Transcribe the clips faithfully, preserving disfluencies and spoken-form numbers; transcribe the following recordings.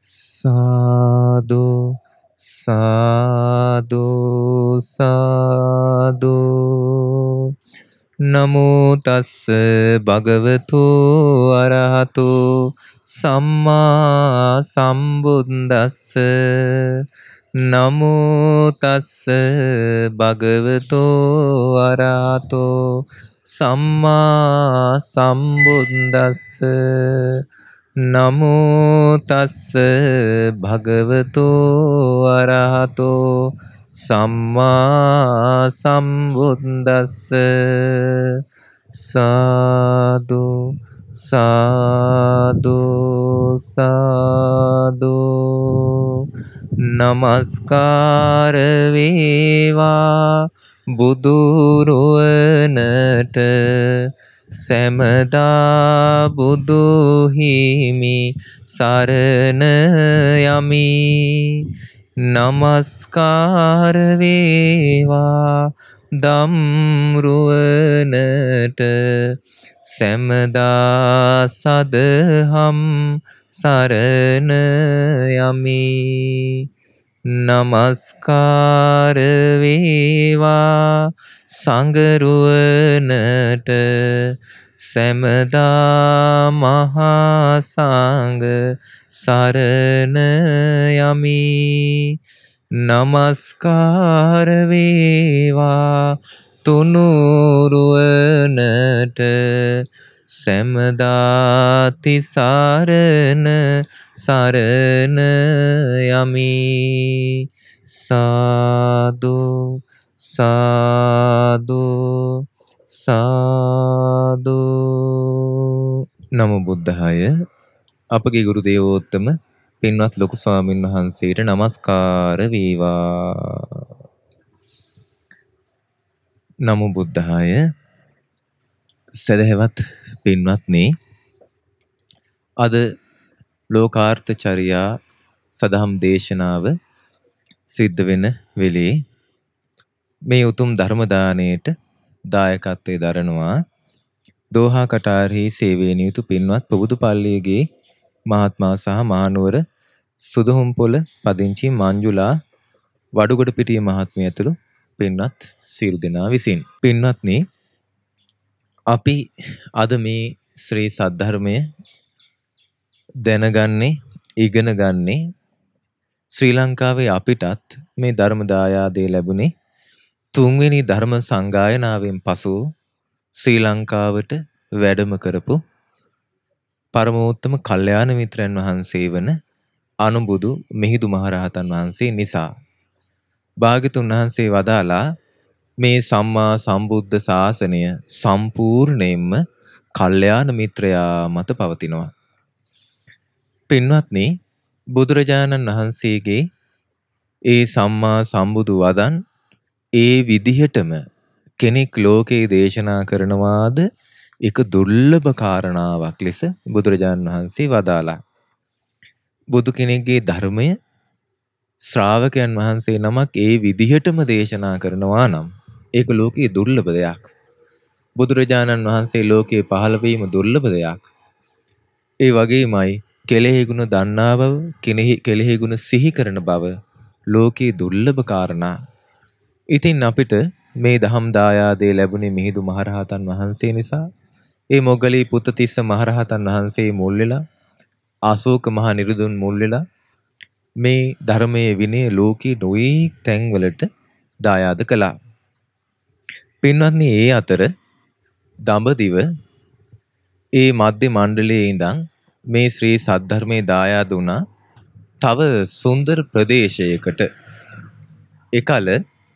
සාදු සාදු සාදු නමෝ තස්ස භගවතු අරහතු සම්මා සම්බුද්දස්ස නමෝ තස්ස භගවතු අරහතු සම්මා සම්බුද්දස්ස නමෝ තස්ස භගවතු අරහතෝ සම්මා සම්බුද්දස්ස සාදු සාදු සාදු නමස්කාර වේවා බුදුරුවනට සැමදා බුදු හිමි සරණ යමි නමස්කාර වේවා ධම්රුවනට සැමදා සදහම් සරණ යමි නමස්කාර වේවා සංඝරුවනට සැමදා මහා සංඝ සරණ යමි නමස්කාර වේවා තුනුරුවනට සැමදා තිසරණ සරණ යමි සාදු සාදු සාදු නමෝ බුද්ධාය අපගේ ගුරු දේවෝත්තම පින්වත් ලොකු ස්වාමීන් වහන්සේට නමස්කාර වේවා නමෝ බුද්ධාය සදහවත් පින්වත්නි අද ලෝකාර්ථ චර්යා සදහම් දේශනාව සිද්ධ වෙන වෙලේ මේ උතුම් ධර්ම දාණයට දායකත්වයේ දරනවා දෝහා කටාරෙහි සේවයේ නියුතු පින්වත් පොබුදුපල්ලියගේ මහත්මයා සහ මහනුවර සුදුහුම්පොළ පදිංචි මංජුලා වඩුගොඩපිටිය මහත්මිය ඇතුළු පින්වත් සියලු දෙනා විසින් පින්වත්නි අපි අද මේ ශ්‍රී සද්ධර්මය දැනගන්නේ ඉගෙන ගන්නේ ශ්‍රී ලංකාවේ අපිටත් මේ ධර්ම දායාදේ ලැබුණේ තුන්වෙනි ධර්ම සංගායනාවෙන් පසු ශ්‍රී ලංකාවට වැඩම කරපු පරමෝත්තම කල්යාණ මිත්‍රයන් වහන්සේ වන අනුබුදු මිහිඳු මහරහතන් වහන්සේ නිසා භාග්‍යතුන් වහන්සේ වදාලා මේ සම්මා සම්බුද්ධ ශාසනය සම්පූර්ණයෙන්ම කල්යාණ මිත්‍රයා මත පවතිනවා. පින්වත්නි බුදුරජාණන් වහන්සේගේ ඒ සම්මා සම්බුදු වදන් ඒ විදිහටම කෙනෙක් ලෝකේ දේශනා කරනවාද එක දුර්ලභ කාරණාවක් ලෙස බුදුරජාණන් වහන්සේ වදාලා. බුදු කෙනෙක්ගේ ධර්මය ශ්‍රාවකයන් වහන්සේ නමක් ඒ විදිහටම දේශනා කරනවා නම් ඒක ලෝකේ දුර්ලභ දෙයක්. බුදුරජාණන් වහන්සේ ලෝකේ පහළ වීම දුර්ලභ දෙයක්. ඒ වගේමයි කෙලෙහි ගුණ දන්නා බව, කෙලෙහි ගුණ සිහි කරන බව ලෝකේ දුර්ලභ කාරණා. ඉතින් අපිට මේ දහම් දායාදේ ලැබුණේ මිහිඳු මහරහතන් වහන්සේ නිසා. ඒ මොග්ගලී පුත්තිස්ස මහරහතන් වහන්සේ මුල් වෙලා, අශෝක මහ නිරුදුන් මුල් වෙලා මේ ධර්මයේ විනය ලෝකී නොයෙක් තැන්වලට දායාද කළා. පින්වත්නි ඒ අතර දඹදිව ඒ මධ්‍ය මණ්ඩලයේ ඉඳන් මේ ශ්‍රී සද්ධර්මයේ දායාද වුණා තව සුන්දර ප්‍රදේශයකට. එකල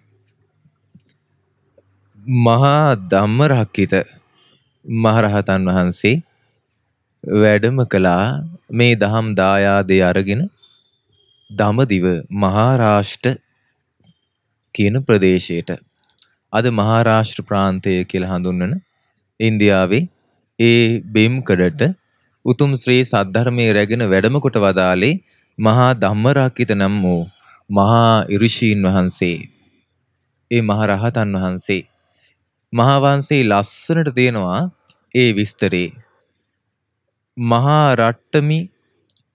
මහා ධම්මරක්කිත මහරහතන් වහන්සේ වැඩම කළා මේ දහම් දායාදේ අරගෙන දඹදිව මහාරාෂ්ට්‍ර කියන ප්‍රදේශයට. අද මහාරාෂ්ට්‍ර ප්‍රාන්තය කියලා හඳුන්වන ඉන්දියාවේ ඒ බිම්කඩට උතුම් ශ්‍රී සද්ධර්මයේ රැගෙන වැඩම කොට වදාලේ මහා ධම්මරක්කිත නම් වූ මහා ඍෂීන් වහන්සේ. ඒ මහරහතන් වහන්සේ මහා වංශේ ලස්සනට තියෙනවා ඒ විස්තරේ. මහා රට්ටමි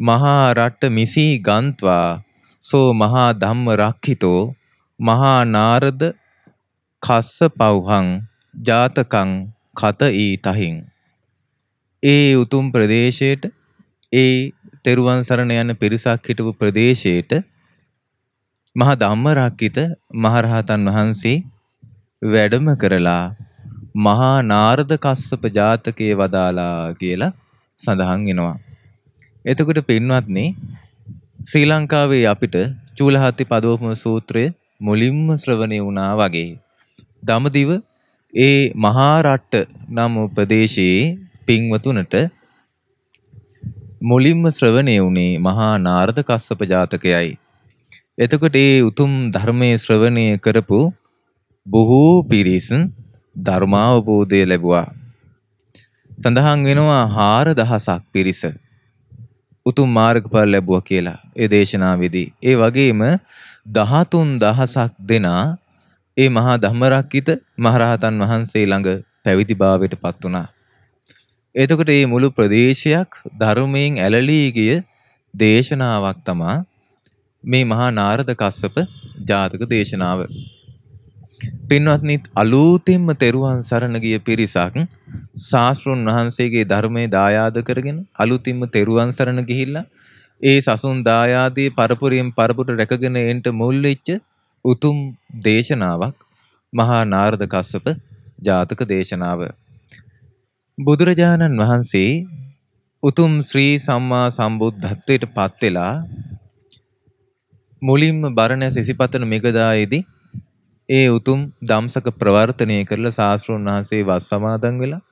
මහා රට්ට මිසී ගන්ත්වා සෝ මහා ධම්ම රක්ඛිතෝ මහා නාරද කස්ස පව්හං ජාතකං කත ඊ තහින්. ඒ උතුම් ප්‍රදේශයට ඒ තෙරුවන් සරණ යන පිරිසක් හිටපු ප්‍රදේශයට මහා ධම්මරක්කිත මහරහතන් වහන්සේ වැඩම කරලා මහා නාරද කස්සප ජාතකයේ වදාලා කියලා සඳහන් වෙනවා. එතකොට පින්වත්නි ශ්‍රී ලංකාවේ අපිට චූලහත්ති පදෝපම සූත්‍රය මුලින්ම ශ්‍රවණය වුණා වගේ දඹදිව ඒ මහා රට්ට නම් ප්‍රදේශයේ පින්වතුනට මුලින්ම ශ්‍රවණය වුණේ මහා නාරද කස්සප ජාතකයයි. එතකොට ඒ උතුම් ධර්මයේ ශ්‍රවණය කරපු බොහෝ පිරිස් ධර්මාවබෝධය ලැබුවා. සඳහන් වෙනවා හාරදහසක් පිරිස උතුම් මාර්ගඵල ලැබුවා කියලා ඒ දේශනාවේදී. ඒ වගේම දහතුන් දහසක් දෙනා ඒ මහා ධම්මරක්කිත මහරහතන් වහන්සේ ළඟ පැවිදි භාවයට පත් වුණා. එතකොට මේ මුළු ප්‍රදේශයක් ධර්මයෙන් ඇලලී ගිය දේශනාවක් තමයි මේ මහා නාරද කස්සප ජාතක දේශනාව. පින්වත්නි අලුතෙන්ම තෙරුවන් සරණ ගිය පිරිසක් ශාස්ත්‍රුන් වහන්සේගේ ධර්මයේ දායාද කරගෙන අලුතින්ම තෙරුවන් සරණ ගිහිල්ලා ඒ සසුන් දායාදේ පරපුරයෙන් පරපුරට රැකගෙන එන්න මුල් වෙච්ච උතුම් දේශනාවක් මහා නාරද කස්සප ජාතක දේශනාව. බුදුරජාණන් වහන්සේ උතුම් ශ්‍රී සම්මා සම්බුද්ධත්වයට පත් වෙලා මුලින්ම බරණැස ඉසිපතන මෙගදායේදී ඒ උතුම් ධම්සක ප්‍රවර්තනය කරලා ශාස්ත්‍රඥ වහන්සේ වස් සමාදන් වෙලා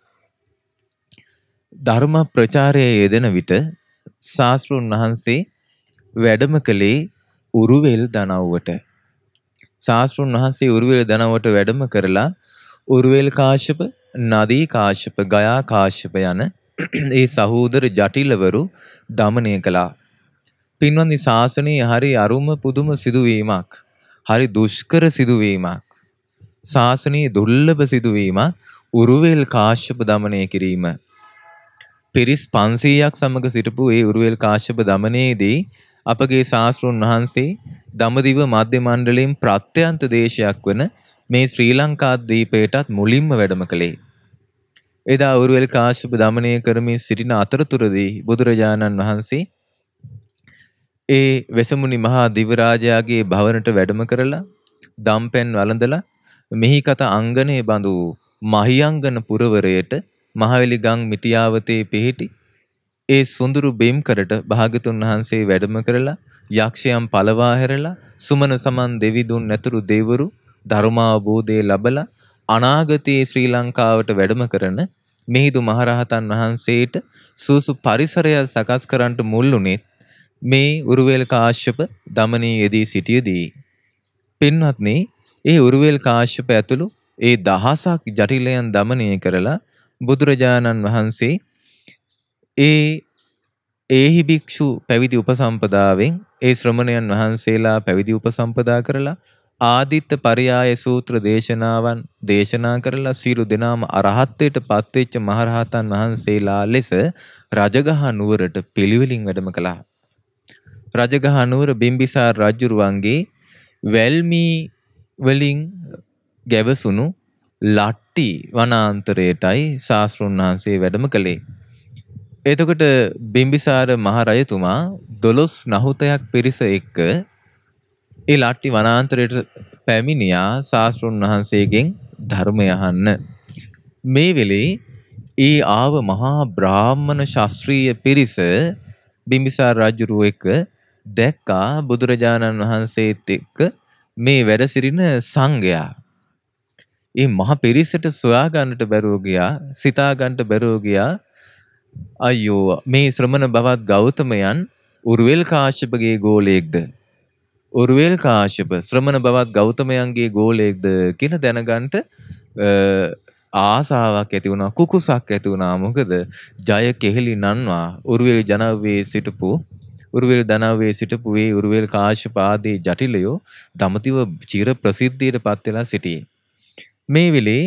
ධර්ම ප්‍රචාරයේ යෙදෙන විට ශාස්ත්‍රඥ වහන්සේ වැඩම කළේ උරුවෙල් දනව්වට. ශාස්ත්‍රඥ වහන්සේ උරුවෙල් දනව්වට වැඩම කරලා උරුවෙල් කාශ්‍යප, නදී කාශ්‍යප, ගයා කාශ්‍යප යන ඒ සහෝදර ජටිලවරු දමනය කළා. පින්වත්නි ශාසනයේ හරි අරුම පුදුම සිදුවීමක්. හරි දුෂ්කර සිදුවීමක්. ශාසනයේ දුර්ලභ සිදුවීමක් උරුවෙල් කාශ්‍යප දමනය කිරීම. පිරිස් පන්සීයක් සමග සිටපු ඒ උරුවෙල් කාශ්‍යප දමනයේදී අපගේ ශාස්ත්‍රඥ වහන්සේ දඹදිව මධ්‍ය මණ්ඩලයෙන් ප්‍රත්‍යන්ත දේශයක් වන මේ ශ්‍රී ලංකා දීපයටත් මුලින්ම වැඩම කළේ. එදා උරුවෙල් කාශ්‍යප දමනය කරමින් සිටින අතරතුරදී බුදුරජාණන් වහන්සේ ඒ වෙසමුණි මහා දිවරාජයාගේ භවනට වැඩම කරලා දම්පැන් වළඳලා මෙහි කත අංගනේ බඳු මහියංගන පුරවරයට මහවැලි ගම් මිටියාවතේ පිහිටි ඒ සුඳුරු බෙම්කරට භාග්‍යතුන් වහන්සේ වැඩම කරලා යක්ෂයන් පළවා හැරලා සුමන සමන් දෙවිදුන් නැතුරු දෙවරු ධර්මාවබෝධය ලැබලා අනාගතයේ ශ්‍රී ලංකාවට වැඩම කරන මිහිඳු මහරහතන් වහන්සේට සුසු පරිසරය සකස් කරන්නට මුල් වුණේ මේ උරුවෙල් කාශ්‍යප දමනයේදී සිටියේදී. පින්වත්නි ඒ උරුවෙල් කාශ්‍යප ඇතුළු ඒ දහසක් ජටිලයන් දමනය කරලා බුදුරජාණන් වහන්සේ ඒ ඒහි භික්ෂු පැවිදි උපසම්පදාවෙන් ඒ ශ්‍රමණයන් වහන්සේලා පැවිදි උපසම්පදා කරලා ආදිත්ත පරයාය සූත්‍ර දේශනාවන් දේශනා කරලා සියලු දෙනාම අරහත්ත්වයට පත්වෙච්ච මහරහතන් වහන්සේලා ලෙස රජගහ නුවරට පිළිවෙලින් වැඩම කළා. රජගහ නුවර බිම්බිසාර රජුරුවන්ගේ වැල්මී වලින් ගැවසුණු ලට්ටි වනාන්තරයටයි ශාස්ත්‍රඥ වහන්සේ වැඩම කළේ. එතකොට බිම්බිසාර මහරජතුමා දොළොස් නහුතයක් පිරිස එක්ක ඒ ලට්ටි වනාන්තරයට පැමිණියා ශාස්ත්‍රඥ වහන්සේගෙන් ධර්මය අහන්න. මේ වෙලේ ඒ ආව මහා බ්‍රාහ්මණ ශාස්ත්‍රීය පිරිස බිම්බිසාර රජුරුව එක්ක දැක්කා බුදුරජාණන් වහන්සේත් එක්ක මේ වැඩ සිටින සංඝයා. ඒ මහ පිරිසට සොයා ගන්නට බැරුව ගියා, සිතා ගන්නට බැරුව ගියා. අයියෝ මේ ශ්‍රමණ බවත් ගෞතමයන් උරුවෙල් කාශ්‍යපගේ ගෝලයෙක්ද? උරුවෙල් කාශ්‍යප ශ්‍රමණ බවත් ගෞතමයන්ගේ ගෝලයෙක්ද කියලා දැනගන්නට ආසාවක් ඇති වුණා, කුකුසක් ඇති වුණා. මොකද ජය කෙහෙලි නන්වා උරුවෙල් ජනව්වේ සිටපු උරුවෙල් දනව්වේ සිටපු වේ උරුවෙල් කාශ්‍යප ආදී ජටිලයෝ දඹදිව චිර ප්‍රසිද්ධියට පත් වෙලා සිටියේ. මේ වෙලේ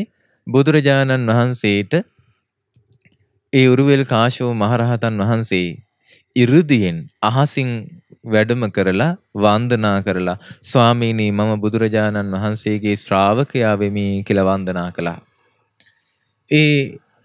බුදුරජාණන් වහන්සේට ඒ උරුවෙල් කාශ්‍යප මහරහතන් වහන්සේ ඉරුදියෙන් අහසින් වැඩම කරලා වන්දනා කරලා ස්වාමීනි මම බුදුරජාණන් වහන්සේගේ ශ්‍රාවකයා වෙමි කියලා වන්දනා කළා. ඒ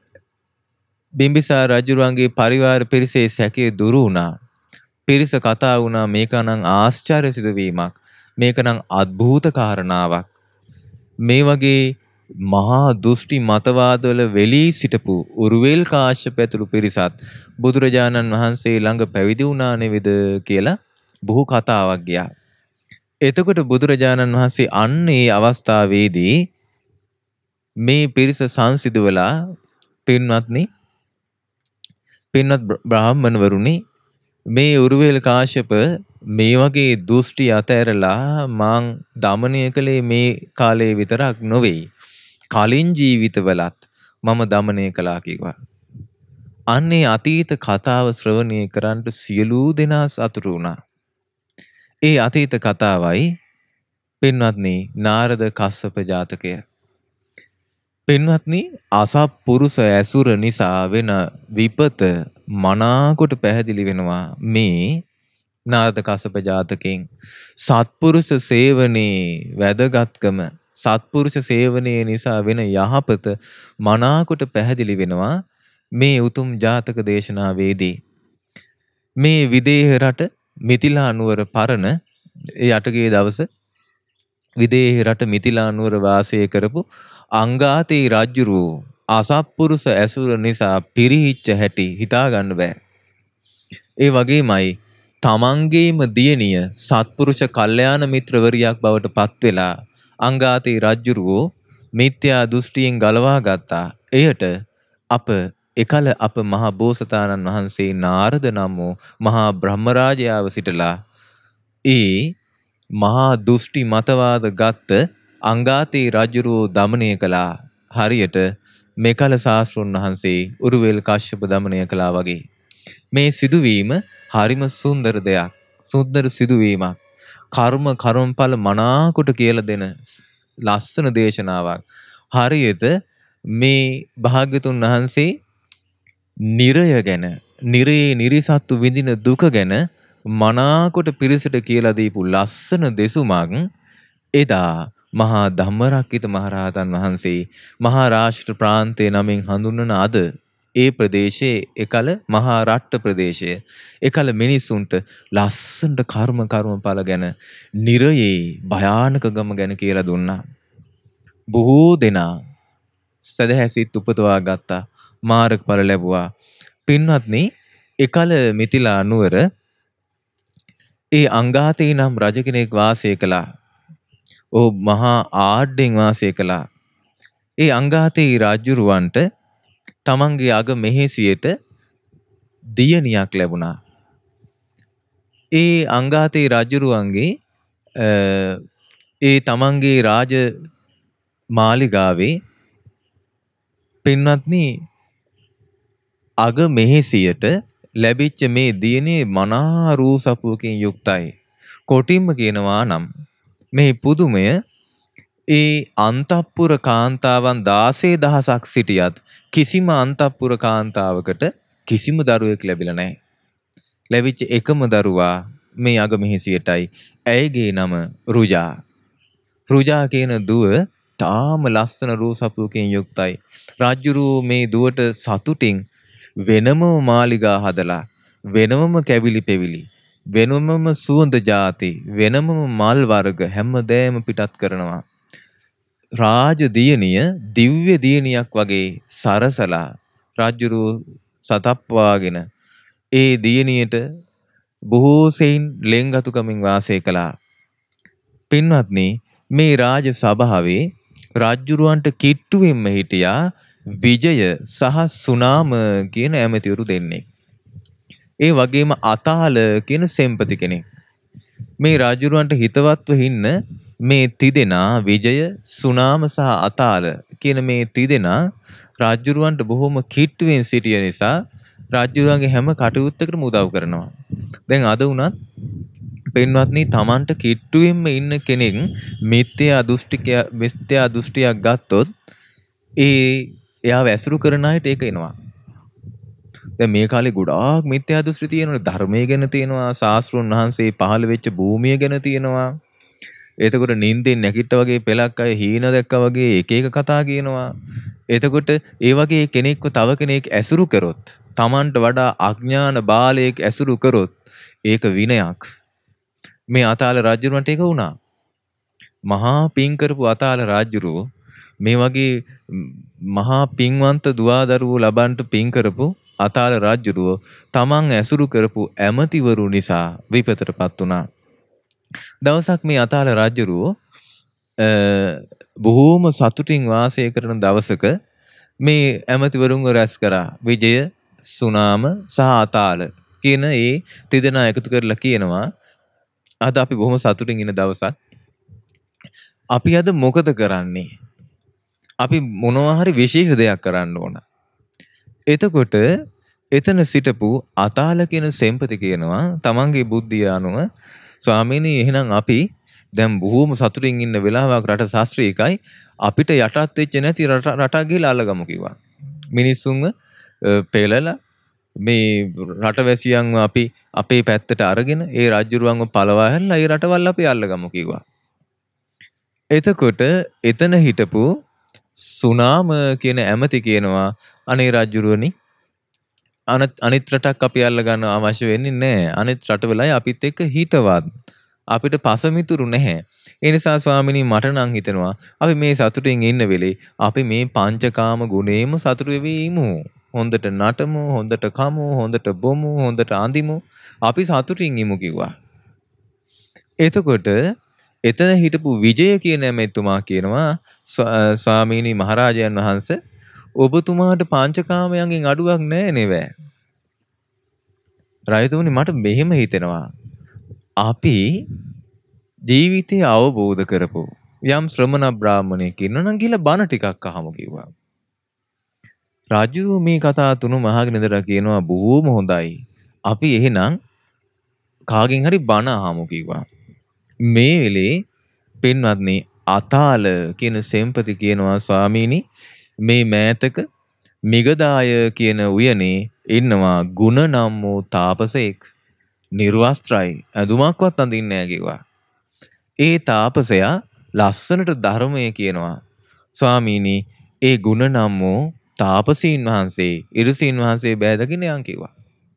බිම්බිසාර රජුරුවන්ගේ පරිවාර පිරිසේ සැකේ දුරු වුණා. පිරිස කතා වුණා මේක නම් ආශ්චර්ය සිදුවීමක්. මේක නම් අద్භූත කාරණාවක්. මේ වගේ මහා දෘෂ්ටි මතවාදවල වෙලී සිටපු උරුවෙල් කාශ්‍යප ඇතුළු පිරිසත් බුදුරජාණන් වහන්සේ ළඟ පැවිදි වුණා නෙවෙද කියලා බොහෝ කතාවක් ගියා. එතකොට බුදුරජාණන් වහන්සේ අන්න ඒ අවස්ථාවේදී මේ පිරිස සංසිඳවලා පින්වත්නි පින්වත් බ්‍රාහ්මණවරුනි මේ උරුවෙල් කාශ්‍යප මේ වගේ දෘෂ්ටි අතහැරලා මං දමනය කළේ මේ කාලේ විතරක් නොවේ. කලින් ජීවිතවලත් මම දමනය කළා කිව්වා. අන්නේ අතීත කතාව ශ්‍රවණය කරන්ට සියලු දෙනා සතුටු වුණා. ඒ අතීත කතාවයි පින්වත්නි නාරද කස්සප ජාතකය. පින්වත්නි අසත්පුරුෂ ඇසුර නිසා වෙන විපත මනාකොට පැහැදිලි වෙනවා මේ නාරද කස්සප ජාතකයෙන්. සත්පුරුෂ සේවනයේ වැදගත්කම සත්පුරුෂ සේවනයේ නිසා වෙන යහපත මනාකොට පැහැදිලි වෙනවා මේ උතුම් ජාතක දේශනාවේදී. මේ විදේහ රට මිතිලා නුවර පරණ ඒ අටගේ දවස විදේහ රට මිතිලා නුවර වාසය කරපු අංගාතේ රජුරෝ අසත්පුරුෂ ඇසුර නිසා පිරිහිච්ච හැටි හිතා ගන්න බෑ. ඒ වගේමයි තමන්ගේම දියණිය සත්පුරුෂ කල්යාණ මිත්‍රවරියක් බවට පත් වෙලා අංගාතේ රජුරෝ මිත්‍යා දෘෂ්ටියෙන් ගලවා ගත්තා. එයට අප එකල අප මහා බෝසතාණන් වහන්සේ නාරද නම් වූ මහා බ්‍රහ්මරාජයාව සිටලා ඒ මහා දෘෂ්ටි මතවාද ගත්ත අංගාතේ රජුරෝ දමනය කළා. හරියට මෙකල ශාස්ත්‍රඥ වහන්සේ උරුවෙල් කාශ්‍යප දමනය කළා වගේ. මේ සිදුවීම හරිම සුන්දර දෙයක්. සුන්දර සිදුවීමක්. කර්ම කර්මඵල මනාකොට කියලා දෙන ලස්සන දේශනාවක්. හරියට මේ භාග්‍යතුන් වහන්සේ නිරය ගැන, නිරයේ නිරිසත්තු විඳින දුක ගැන මනාකොට පිරිසට කියලා දීපු ලස්සන දෙසුමක් එදා මහා ධම්මරක්කිත මහරහතන් වහන්සේ මහාරාෂ්ට්‍ර ප්‍රාන්තයේ නමින් හඳුන්වන අද ඒ ප්‍රදේශයේ එකල මහා රට්ට ප්‍රදේශය එකල මිනිසුන්ට ලස්සනට කර්ම කර්මඵල ගැන නිරයේ භයානකකම ගැන කියලා දුන්නා. බොහෝ දෙනා සදහැසිත උපදවා ගත්තා. මාර්ගඵල ලැබුවා. පින්වත්නි එකල මිතිලා නුවර ඒ අංගාතේ නම් රජ කෙනෙක් වාසය කළා. ඔහු මහා ආඩ්‍යෙන් වාසය කළා. ඒ අංගාතේ රජුරවන්ට තමන්ගේ අග මෙහෙසියට දියණියක් ලැබුණා. ඒ අංගාතේ රජුරුවන්ගේ ඒ තමන්ගේ රාජ මාලිගාවේ පින්වත්නි අග මෙහෙසියට ලැබිච්ච මේ දියණිය මනා රූ සපුවකින් යුක්තයි. කොටින්ම කියනවා නම් මේ පුදුමය ඒ අන්තපුර කාන්තාවන් දාසය දහසක් සිටියත් කිසිම අන්තපුර කාන්තාවකට කිසිම දරුවෙක් ලැබිලා නැහැ. ලැබිච්ච එකම දරුවා මේ අග මෙහෙසියටයි. ඇයගේ නම රුජා. රුජා කියන දුව තාම ලස්සන රූ සපුවකින් යුක්තයි. රජුරෝ මේ දුවට සතුටින් වෙනම මාලිගා හදලා වෙනමම කැවිලි පෙවිලි වෙනමම සුවඳ ಜಾති වෙනමම මල් වර්ග හැමදේම පිටත් කරනවා. රාජ දියණිය දිව්‍ය දියණියක් වගේ සරසලා රජුරෝ සතප්වාගෙන ඒ දියණියට බොහෝ සෙයින් ලෙන්ගතුකමින් වාසය කළා. පින්වත්නි මේ රාජ සභාවේ රජුරවන්ට කිට්ටුවෙන්ම හිටියා විජය සහ සුනාම කියන ඇමතිවරු දෙන්නේ. ඒ වගේම අතාල කියන සෙන්පති කෙනෙක්. මේ රජුරවන්ට හිතවත්ව ඉන්න මේ තිදෙනා විජය සුනාම සහ අතාල කියන මේ තිදෙනා රජුරවන්ට බොහොම කිට්ටුවෙන් සිටිය නිසා රජුරවන්ගේ හැම කටයුත්තකටම උදව් කරනවා. දැන් අද වුණත් පින්වත්නි තමන්ට කිට්ටුවෙන්ම ඉන්න කෙනෙක් මිත්‍යා දෘෂ්ටිකය මිත්‍යා දෘෂ්ටියක් ගත්තොත් ඒ එයාව ඇසුරු කරන අයට ඒක එනවා. දැන් මේ කාලේ ගොඩාක් මිත්‍යා දෘෂ්ටි තියෙනවනේ. ධර්මයේ ගැන තියෙනවා, ශාස්ත්‍රඥ වහන්සේ පහළ වෙච්ච භූමිය ගැන තියෙනවා. එතකොට නින්දෙන් නැගිට්ට වගේ පෙලක් අය හීන දැක්කා වගේ එක එක කතා කියනවා. එතකොට ඒ වගේ කෙනෙක්ව තව කෙනෙක් ඇසුරු කරොත්, Tamanට වඩා අඥාන බාලයෙක් ඇසුරු කරොත් ඒක විනයක්. මේ අතාල රජුන්ට ඒක වුණා. මහා පින් කරපු අතාල රජුරෝ මේ වගේ මහා පින්වන්ත දුවදරුවෝ ලබන්ට පින් කරපු අතාල රජුරෝ තමන් ඇසුරු කරපු ඇමතිවරු නිසා විපතටපත් වුණා. දවසක් මේ අතාල රජුරෝ බොහෝම සතුටින් වාසය කරන දවසක මේ ඇමතිවරුන්ව රැස් කරා. විජය, සුනාම සහ අතාල කියන ඒ තිදෙනා එකතු කරලා කියනවා අද අපි බොහොම සතුටින් ඉන්න දවසක්. අපි අද මොකද කරන්නේ? අපි මොනවා හරි විශේෂ දෙයක් කරන්න ඕන. එතකොට එතන සිටපු අතාල කියන සෙන්පති කියනවා තමන්ගේ බුද්ධිය අනුව ස්වාමීනි එහෙනම් අපි දැන් බොහොම සතුටින් ඉන්න වෙලාවක රට ශාස්ත්‍රීයයි අපිට යටත් වෙච්ච නැති රට රටක් ගිහලා අල්ලගමු කිව්වා. මිනිස්සුන්ව පෙළලා මේ රටවැසියන්ව අපි අපේ පැත්තට අරගෙන ඒ රජුරුවන්ව පළවා හැරලා ඒ රටවල් අපි අල්ලගමු කිව්වා. එතකොට එතන හිටපු සුනාම කියන ඇමති කියනවා අනේ රජුරුවනි අනිත් රටක් අපි අල්ල ගන්න අවශ්‍ය වෙන්නේ නැහැ. අනිත් රටවලයි අපිත් එක්ක හිතවත්. අපිට පසමිතුරු නැහැ. ඒ නිසා ස්වාමිනී මට නම් හිතෙනවා අපි මේ සතුටින් ඉන්න වෙලේ අපි මේ පංචකාම ගුණේම සතුටු වෙවි ඉමු. හොඳට නටමු, හොඳට කමු, හොඳට බොමු, හොඳට අඳිමු. අපි සතුටින් ඉමු කිව්වා. එතකොට එතන හිටපු විජය කියන එතුමා කියනවා ස්වාමීනි මහරජාණන් වහන්සේ ඔබතුමාට පංචකාමයන්ගෙන් අඩුවක් නැහැ නේද? රජතුමනි මට මෙහෙම හිතෙනවා. අපි ජීවිතය අවබෝධ කරපු යම් ශ්‍රමණ බ්‍රාහමණයෙක් ඉන්නනම් ගිහලා බණ ටිකක් අහමු කිව්වා. රජු මේ කතා තුනම අහගෙන ඉඳලා කියනවා බොහොම හොඳයි. අපි එහෙනම් කාගෙන් හරි බණ අහමු කිව්වා. මේ වෙලේ පින්වත්නි අතාල කියන සෙන්පති කියනවා ස්වාමීනි මේ මෑතක මිගදාය කියන උයනේ ඉන්නවා ගුණ නම් වූ තාපසෙක්. නිර්වස්ත්‍රයි ඇඳුමක්වත් අඳින්නේ නැහැ කිව්වා. ඒ තාපසයා ලස්සනට ධර්මයේ කියනවා ස්වාමීනි ඒ ගුණ නම් වූ තාපසීන් වහන්සේ ඉරිසීන් වහන්සේ බෑදගෙන යන් කිව්වා.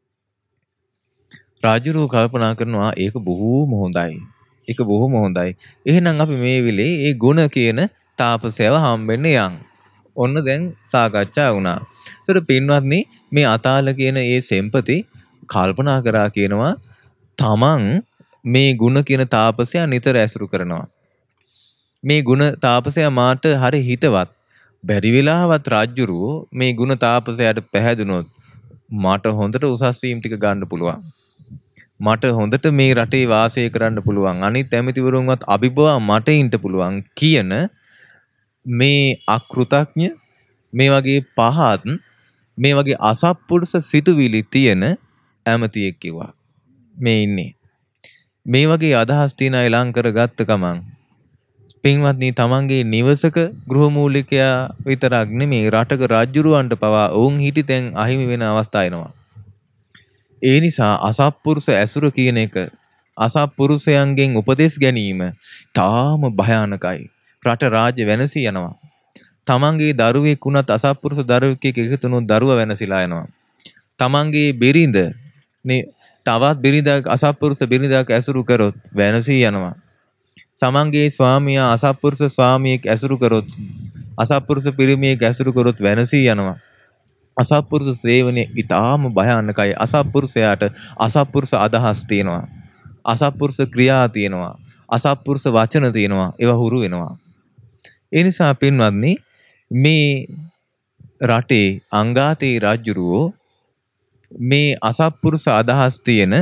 රාජුරෝ කල්පනා කරනවා ඒක බොහෝම හොඳයි. ඒක බොහොම හොඳයි. එහෙනම් අපි මේ වෙලේ ඒ ගුණ කියන තාපසයව හම්බෙන්න යන්. ඔන්න දැන් සාකච්ඡා වුණා. ඒතර පින්වත්නි මේ අතාල කියන ඒ සෙන්පති කල්පනා කරා කියනවා තමන් මේ ගුණ කියන තාපසයා නිතර ඇසුරු කරනවා. මේ ගුණ තාපසයා මාට හරි හිතවත්. බැරි වෙලාවත් රාජ්‍යරුවෝ මේ ගුණ තාපසයාට පැහැදුනොත් මට හොඳට උසස් වීම් ටික ගන්න පුළුවන්. මට හොඳට මේ රටේ වාසය කරන්න පුළුවන්. අනිත් ඇමතිවරුන්වත් අභිබවා මට ඉන්න පුළුවන් කියන මේ අකෘතඥ මේ වගේ පහත් මේ වගේ අසත්පුරුෂ සිතුවිලි තියෙන ඇමතියෙක් කිව්වා. මේ ඉන්නේ. මේ වගේ අදහස් තියන අය ලං කරගත්ත ගමන් පින්වත්නි තමන්ගේ නිවසක ගෘහමූලිකයා විතරක් නෙමේ රටක රජුරවන්ට පවා ඔවුන් හිටි තැන් අහිමි වෙන අවස්ථා එනවා. ඒ නිසා අසත්පුරුෂ ඇසුර කියන එක අසත්පුරුෂයන්ගෙන් උපදෙස් ගැනීම තාම භයානකයි. රට රාජ්‍ය වෙනසී යනවා. තමන්ගේ දරුවෙක් වුණත් අසත්පුරුෂ දරුවෙක් එක්ක එකතු වුණොත් දරුවා වෙනසිලා යනවා. තමන්ගේ බිරිඳ නේ තවත් බිරිඳක් අසත්පුරුෂ බිරිඳක් ඇසුරු කරොත් වෙනසී යනවා. තමන්ගේ ස්වාමියා අසත්පුරුෂ ස්වාමියෙක් ඇසුරු කරොත් අසත්පුරුෂ පිරිමියෙක් ඇසුරු කරොත් වෙනසී යනවා. අසත්පුරුෂ සේවනයේ ඊටාම භයානකයි. අසත්පුරුෂයාට අසත්පුරුෂ අදහස් තියෙනවා. අසත්පුරුෂ ක්‍රියා තියෙනවා. අසත්පුරුෂ වචන තියෙනවා. ඒවා හුරු වෙනවා. ඒ නිසා පින්වත්නි මේ රටේ අංගාතේ රජුරෝ මේ අසත්පුරුෂ අදහස් තියෙන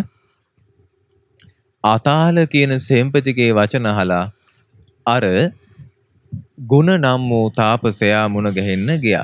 අතාල කියන සෙන්පතිගේ වචන අහලා අර ගුණ නම් වූ තාපසයා මුණ ගැහෙන්න ගියා.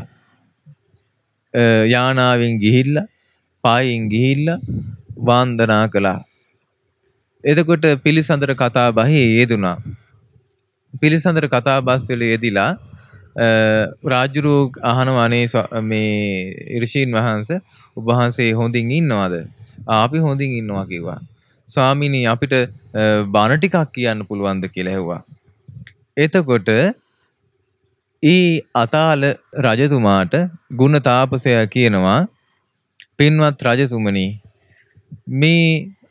යානාවෙන් ගිහිල්ලා පායෙන් ගිහිල්ලා වන්දනා කළා. එතකොට පිළිසඳර කතා බහේ යෙදුණා. පිළිසඳර කතා බස් වල යෙදිලා රාජ්‍යරෝ අහනවා අනේ මේ ඍෂීන් වහන්සේ ඔබ වහන්සේ හොඳින් ඉන්නවද? අපි හොඳින් ඉන්නවා කිව්වා. ස්වාමීනි අපිට බණ ටිකක් කියන්න පුළුවන්ද කියලා ඇහුවා. එතකොට ඊ අතාල රජතුමාට ගුණ තාපසයා කියනවා පින්වත් රජතුමනි මේ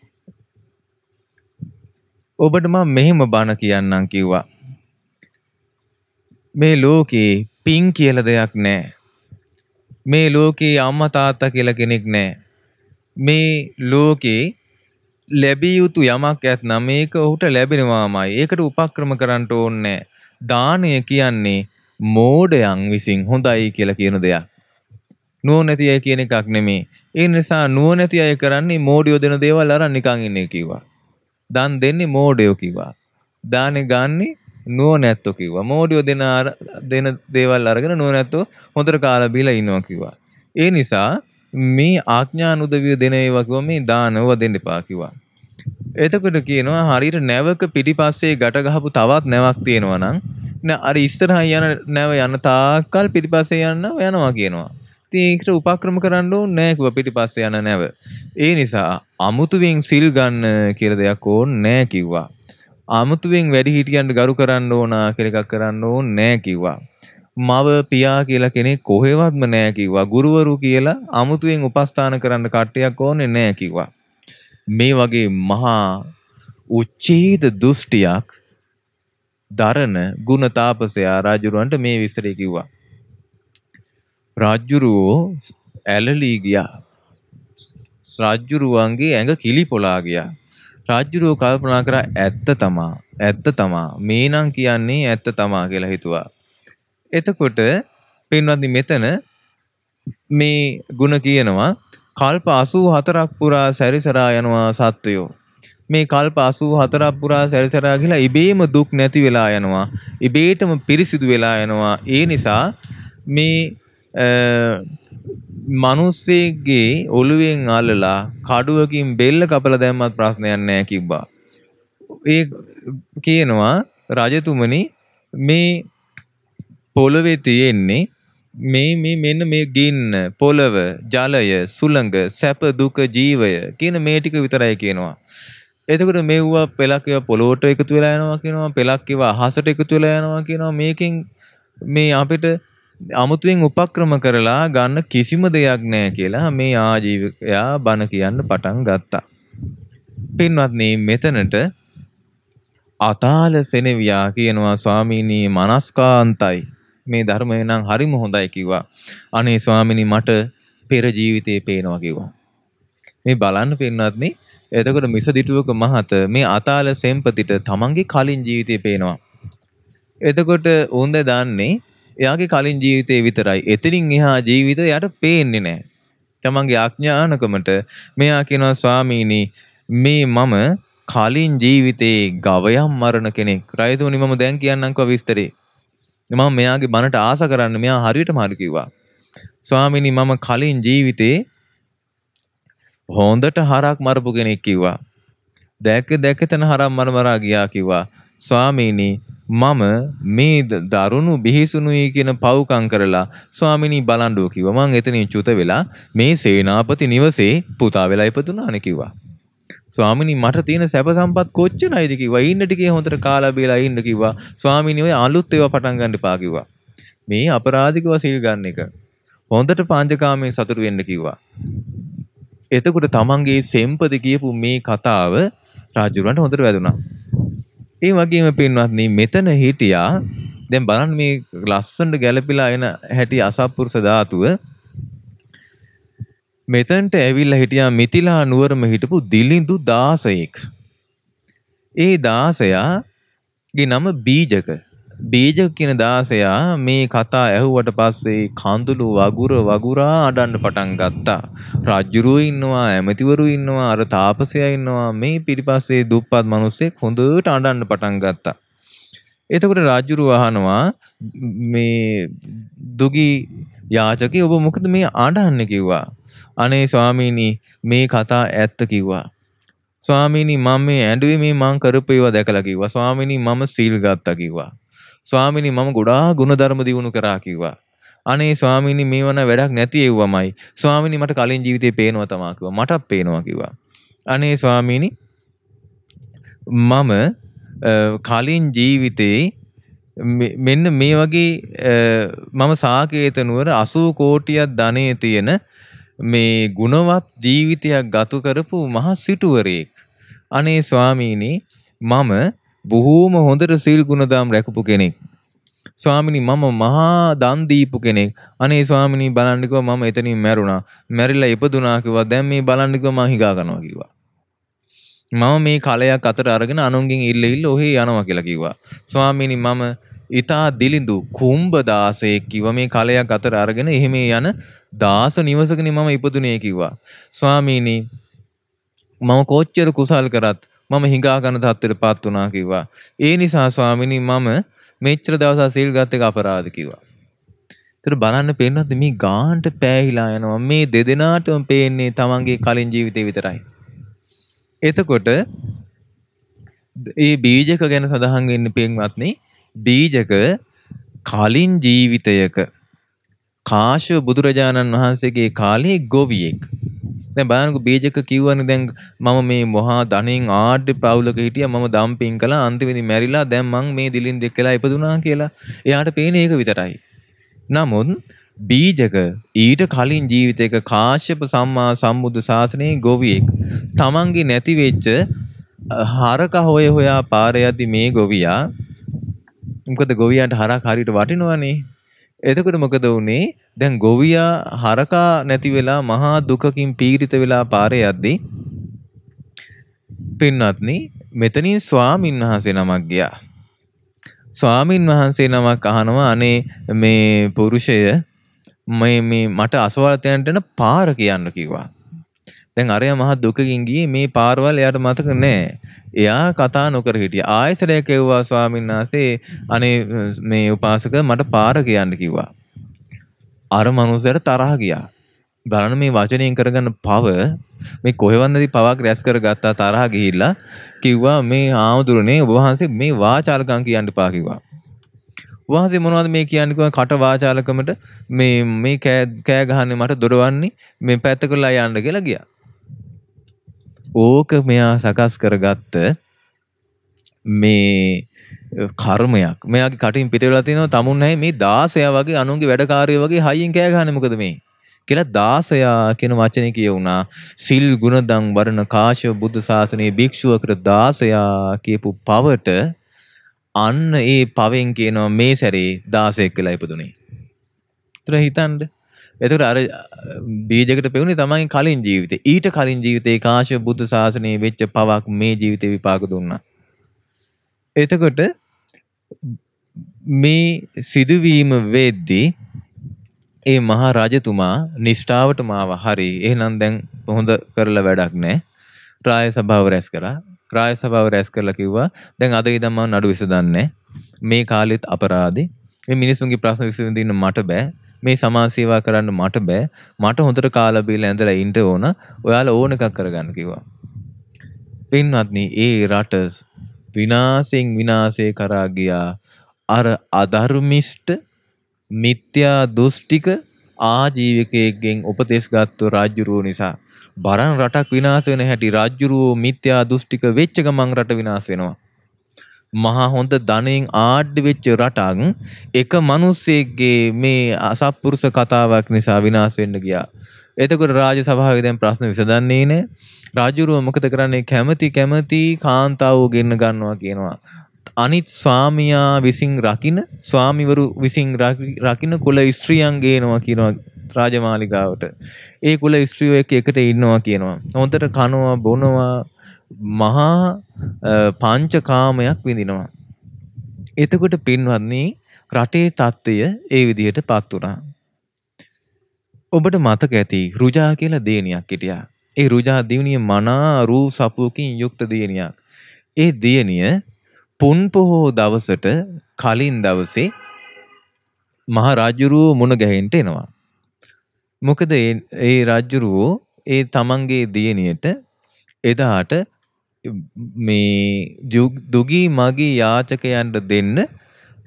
ඔබට මම මෙහෙම බණ කියන්නම් කිව්වා. මේ ලෝකේ පින් කියලා දෙයක් නැහැ. මේ ලෝකේ අම්මා තාත්තා කියලා කෙනෙක් නැහැ. මේ ලෝකේ ලැබිය යුතු යමක් ඇත්නම් මේක ඔහුට ලැබෙනවාමයි. ඒකට උපක්‍රම කරන්න ඕනේ. දානය කියන්නේ මෝඩයන් විසින් හොඳයි කියලා කියන දෙයක්. නුවණැති අය කියන එකක් නෙමෙයි. ඒ නිසා නුවණැති අය කරන්නේ මෝඩයෝ දෙන දේවල් අරන් නිකන් ඉන්නේ කිව්වා. දන් දෙන්නේ මෝඩයෝ කිව්වා. දානේ ගන්නේ නුවණැත්තෝ කිව්වා. මෝඩයෝ දෙන දෙන දේවල් අරගෙන නුවණැත්තෝ හොඳට කාලා බීලා ඉන්නවා කිව්වා. ඒ නිසා මේ ආඥානුදවිය දෙන ඒවා කිව්වා මේ දානව දෙන්න එපා කිව්වා. එතකොට කියනවා හරියට නැවක පිටිපස්සේ ගැට ගහපු තවත් නැවක් තියෙනවා නම් න අර ඉස්සරහා යන නැව යන තාක්කල් පිටිපස්සේ යන්න යනවා කියනවා. ඉතින් ඒකට උපක්‍රම කරන්න ඕනේ නැහැ කිව්වා පිටිපස්සේ යන නැව. ඒ නිසා අමුතුවෙන් සිල් ගන්න කියලා දෙයක් ඕනේ නැහැ කිව්වා. අමුතුවෙන් වැඩි හිටියන්ට ගරු කරන්න ඕන කියලා එකක් කරන්න ඕනේ නැහැ කිව්වා. මව පියා කියලා කෙනෙක් කොහෙවත්ම නැහැ කිව්වා. ගුරුවරු කියලා අමුතුවෙන් උපස්ථාන කරන්න කට්ටියක් ඕනේ නැහැ කිව්වා. මේ වගේ මහා උච්ඡේද දෘෂ්ටියක් දරන ගුණ තාපසයා රාජුරවන්ට මේ විස්තරය කිව්වා. රාජුරුවෝ ඇලලී ගියා. රාජුරුවන්ගේ ඇඟ කිලිපොලා ගියා. රාජුරුවෝ කල්පනා කරා ඇත්ත තමා ඇත්ත තමා මේ නම් කියන්නේ ඇත්ත තමා කියලා හිතුවා. එතකොට පින්වත්නි මෙතන මේ ගුණ කියනවා කල්ප අසූ හතරක් පුරා සැරිසරා යනවා සත්වයෝ. මේ කල්ප අසූ හතරක් පුරා සැරිසරා ගිහලා ඉබේම දුක් නැති වෙලා යනවා. ඉබේටම පිරිසිදු වෙලා යනවා. ඒ නිසා මේ මිනිස්සෙගේ ඔළුවෙන් අල්ලලා කඩුවකින් බෙල්ල කපලා දැම්මත් ප්‍රශ්නයක් නැහැ කිව්වා. ඒ කියනවා රජතුමනි මේ පොළවේ තියෙන්නේ මේ මේ මෙන්න මේ ගින්න පොළව ජලය සුළඟ සැප දුක ජීවය කියන මේ ටික විතරයි කියනවා. එතකොට මෙව්වා පෙලක් ඒවා පොළොවට එකතු වෙලා යනවා කියනවා. පෙලක් ඒවා අහසට එකතු වෙලා යනවා කියනවා. මේකෙන් මේ අපිට අමුතුවෙන් උපක්‍රම කරලා ගන්න කිසිම දෙයක් නැහැ කියලා මේ ආජීවකයා බණ කියන්න පටන් ගත්තා. පින්වත්නි මෙතනට අතාල සෙනෙවියා කියනවා ස්වාමීනි මනස්කාන්තයි. මේ ධර්මය නම් හරිම හොඳයි කිව්වා. අනේ ස්වාමිනී මට පෙර ජීවිතේ පේනවා කිව්වා. මේ බලන්න පින්වත්නි එතකොට මිසදිටුවක මහත මේ අතාල සෙම්පතිට තමන්ගේ කලින් ජීවිතේ පේනවා. එතකොට උන්ද දන්නේ එයාගේ කලින් ජීවිතේ විතරයි. එතනින් එහා ජීවිතය යට පේන්නේ නැහැ. තමන්ගේ අඥානකමට මෙයා කියනවා ස්වාමීනි මේ මම කලින් ජීවිතේ ගවයන් මරණ කෙනෙක්. රයිතුනි මම දැන් කියන්නම්කෝ විස්තරේ. මම මෙයාගේ බණට ආස කරන්න මෙයා හරියටම හරි කිව්වා. ස්වාමීනි මම කලින් ජීවිතේ හොඳට හරක් මරපු කෙනෙක් කිව්වා. දැක දැක තන හරක් මර මරා ගියා කිව්වා. ස්වාමීනි මම මේ දරුණු බිහිසුණුයි කියන පව්කම් කරලා ස්වාමීනි බලන්ඩෝ කිව්වා. මං එතනින් චුත වෙලා මේ සේනාපති නිවසේ පුතා වෙලා ඉපදුනානේ කිව්වා. ස්වාමීනි මට තියෙන සැප සම්පත් කොච්චරයිද කිව්වා. ඉන්න ටිකේ හොඳට කාලා බීලා ඉන්න කිව්වා. ස්වාමීනි ඔය අලුත් ඒවා පටන් ගන්න එපා කිව්වා. මේ අපරාධිකව සිල් ගන්න එක. හොඳට පංචකාමයෙන් සතුටු වෙන්න කිව්වා. එතකොට තමන්ගේ සෙම්පති කියපු මේ කතාව රාජුරවන්ට හොඳට වැදුනා. ඒ වගේම පින්වත්නි මෙතන හිටියා දැන් බලන්න මේ ලස්සනට ගැලපිලා එන හැටි අසත්පුරුෂ ධාතුව මෙතනට ඇවිල්ලා හිටියා මිතිලා නුවරම හිටපු දිලිඳු දාසයෙක්. ඒ දාසයාගේ නම බීජක. බීජක කියන දාසයා මේ කතා ඇහුවට පස්සේ කඳුළු වගුර වගුරා අඬන්න පටන් ගත්තා. රජුරුවෝ ඉන්නවා, ඇමතිවරු ඉන්නවා, අර තාපසයා ඉන්නවා. මේ පිටිපස්සේ දුප්පත් මිනිස්සෙක් හොඳට අඬන්න පටන් ගත්තා. එතකොට රජුරුවෝ අහනවා මේ දුගී යාචකේ ඔබ මොකද මේ අඬන්නේ කිව්වා. අනේ ස්වාමීනි මේ කතා ඇත්ත කිව්වා. ස්වාමීනි මම මේ ඇඬුවේ මේ මං කරපු ඒවා දැකලා කිව්වා. ස්වාමීනි මම සීල් ගත්තා කිව්වා. ස්වාමිනී මම ගොඩාක් ගුණධර්ම දියුණු කරා කිව්වා. අනේ ස්වාමිනී මේවන වැඩක් නැති එව්වමයි. ස්වාමිනී මට කලින් ජීවිතේ පේනවා තමා කිව්වා. මටත් පේනවා කිව්වා. අනේ ස්වාමිනී මම කලින් ජීවිතේ මෙන්න මේ වගේ මම සාකේත නුවර අසූ කෝටියක් ධනෙ තියෙන මේ ගුණවත් ජීවිතයක් ගත කරපු මහා සිටුවරයෙක්. අනේ ස්වාමීනි මම බොහෝම හොඳට සීල් ගුණදම් රැකපු කෙනෙක්. ස්වාමිනී මම මහා දන් දීපු කෙනෙක්. අනේ ස්වාමිනී බලන්න කිව්වා මම එතනින් මැරුණා. මැරිලා ඉපදුනා කිව්වා. දැන් මේ බලන්න කිව්වා මං හිඟා කරනවා කිව්වා. මම මේ කලයක් අතට අරගෙන අනුන්ගෙන් ඉල්ල ඉල්ල ඔහේ යනවා කියලා කිව්වා. ස්වාමීනි මම ඊතා දිලිඳු කුම්භ දාසයෙක් කිව්වා මේ කලයක් අතට අරගෙන එහෙම යන දාස නිවසකනේ මම ඉපදුනේ කිව්වා. ස්වාමීනි මම කොච්චර කුසල් කරත් මම හිඟා ගන්න තත්ත්වයටපත් වුණා කිව්වා. ඒ නිසා ස්වාමීනි මම මෙච්චර දවසක් සීල් ගත් එක අපරාධ කිව්වා. ඒතර බලන්න පේනවාද මේ ගාන්ට පෑහිලා යනවා. මේ දෙදෙනාටම පේන්නේ තමන්ගේ කලින් ජීවිතේ විතරයි. එතකොට ඒ බීජක ගැන සඳහන් වෙන්නේ පින්වත්නි බීජක කලින් ජීවිතයක කාශ්‍යප බුදුරජාණන් වහන්සේගේ කාලේ ගොවියෙක්. දැන් බලන්නකො බීජක කිව්වනේ දැන් මම මේ මහා ධනෙන් ආඩ්‍ය පවුලක හිටියා මම දම්පින් කළා අන්තිමේදී මැරිලා දැන් මං මේ දිලින් දෙක් කියලා ඉපදුනා කියලා. එයාට පේන්නේ ඒක විතරයි. නමුත් බීජක ඊට කලින් ජීවිතයක කාශ්‍යප සම්මා සම්බුදු ශාසනයේ ගොවියෙක්. තමන්ගේ නැති වෙච්ච හරක හොය හොයා පාර යද්දි මේ ගොවියා මොකද ගොවියන්ට හරක් හරියට වටිනවනේ. එතකොට මොකද වුනේ? දැන් ගොවියා හරකා නැති වෙලා මහා දුකකින් පීඩිත වෙලා පාරේ යද්දි පින්වත්නි මෙතනින් ස්වාමින් වහන්සේ නමක් ගියා. ස්වාමින් වහන්සේ නමක් අහනවා අනේ මේ පුරුෂය මේ මේ මට අසවල් තැනට යන පාර කියන්න කිව්වා. දැන් අරයා මහා දුකකින් ගියේ මේ පාරවල් එයාට මතක නැහැ. එයා කතා නොකර හිටියා. ආයෙසරයක් එව්වා ස්වාමීන් වහන්සේ අනේ මේ උපාසක මට පාර කියන්න කිව්වා. අර මනුස්සයාට තරහ ගියා. බලන්න මේ වචනයෙන් කරගන්න පව මේ කොහෙවන්නේදී පවක් රැස් කරගත්තා තරහ ගිහිල්ලා කිව්වා මේ ආමුදුරනේ ඔබ වහන්සේ මේ වාචාලකම් කියන්න එපා කිව්වා. වහන්සේ මොනවද මේ කියන්නේ කිව්වා කට වාචාලකමට මේ මේ කෑ කෑ ගහන්නේ මට දොඩවන්නේ මේ පැත්ත කරලා යන්න කියලා ගියා. ඕක මෙයා සකස් කරගත්ත මේ කර්මයක්. මෙයාගේ කටින් පිට වෙලා තියෙනවා තමුන් නැහැ මේ දාසයා වගේ අනුන්ගේ වැඩකාරයෝ වගේ හයියෙන් කෑ ගහන්නේ මොකද මේ කියලා දාසයා කියන වචනේ කියුණා. සිල් ගුණදම් වරණ කාශ්‍යප බුද්ධ ශාසනයේ භික්ෂුවකට දාසයා කියපු පවට අන්න ඒ පවෙන් කියනවා මේ සැරේ දාසයෙක් කියලා ඉපදුනේ. ඒතර හිතන්න. එතකොට අර බීජයකට පෙවුනේ තමයි කලින් ජීවිතේ. ඊට කලින් ජීවිතේ කාශ්‍යප බුද්ධ ශාසනයේ වෙච්ච පවක් මේ ජීවිතේ විපාක දුන්නා. එතකොට මේ සිදුවීම වෙද්දී ඒ මහා රජතුමා නිෂ්ඨාවටම ආව. හරි. එහෙනම් දැන් හොඳ කරලා වැඩක් නැහැ. රාය සභාව රැස් කරා. රාය සභාව රැස් කරලා කිව්වා දැන් අද ඉඳන් මම නඩු විසඳන්නේ මේ කාලෙත් අපරාධේ. මේ මිනිසුන්ගේ ප්‍රශ්න විසඳින්න මට බෑ. මේ සමාජ සේවා කරන්න මට බෑ. මට හොඳට කාලා බීලා ඇඳලා ඉන්න ඕන. ඔයාලා ඕන එකක් කරගන්න කිව්වා. පින්වත්නි ඒ රට විනාශෙන් විනාශේ කරා ගියා. අර අධර්මිෂ්ඨ මිත්‍යා දෘෂ්ටික ආජීවකයෙක්ගෙන් උපදෙස් ගත්තු රාජ්‍යරුව නිසා බරන් රටක් විනාශ වෙන හැටි රාජ්‍යරුව මිත්‍යා දෘෂ්ටික වෙච්ච ගමන් රට විනාශ වෙනවා. මහා හොඳ ධනෙන් ආඩ්‍ය වෙච්ච රටක් එක මිනිස්සෙක්ගේ මේ අසත්පුරුෂ කතාවක් නිසා විනාශ වෙන්න ගියා. එතකොට රාජ සභාවේ දැන් ප්‍රශ්න විසඳන්නේ නැහැ. රාජ්‍යරුව මොකද කරන්නේ? කැමැති කැමැති කාන්තාවෝ ගෙන්න ගන්නවා කියනවා. අනිත් ස්වාමියා විසින් රකින්න ස්වාමිවරු විසින් රකින්න කුල ස්ත්‍රියන් ගේනවා කියනවා රාජමාලිගාවට. ඒ කුල ස්ත්‍රියෝ එක්ක එකට ඉන්නවා කියනවා. හොඳට කනවා බොනවා මහා පංචකාමයක් විඳිනවා. එතකොට පින්වත්නි රටේ තත්ත්වය ඒ විදිහටපත් වුණා. ඔබට මතක ඇති රුජා කියලා දියණියක් හිටියා. ඒ රුජා දියණිය මනා රූ සපුවකින් යුක්ත දියණියක්. ඒ දියණිය පුන් පොහෝ දවසට කලින් දවසේ මහා රාජ්‍යරුව මුණ ගැහෙන්න එනවා. මොකද ඒ රාජ්‍යරුව ඒ තමන්ගේ දියණියට එදාට මේ දුගී මගී යාචකයන්ට දෙන්න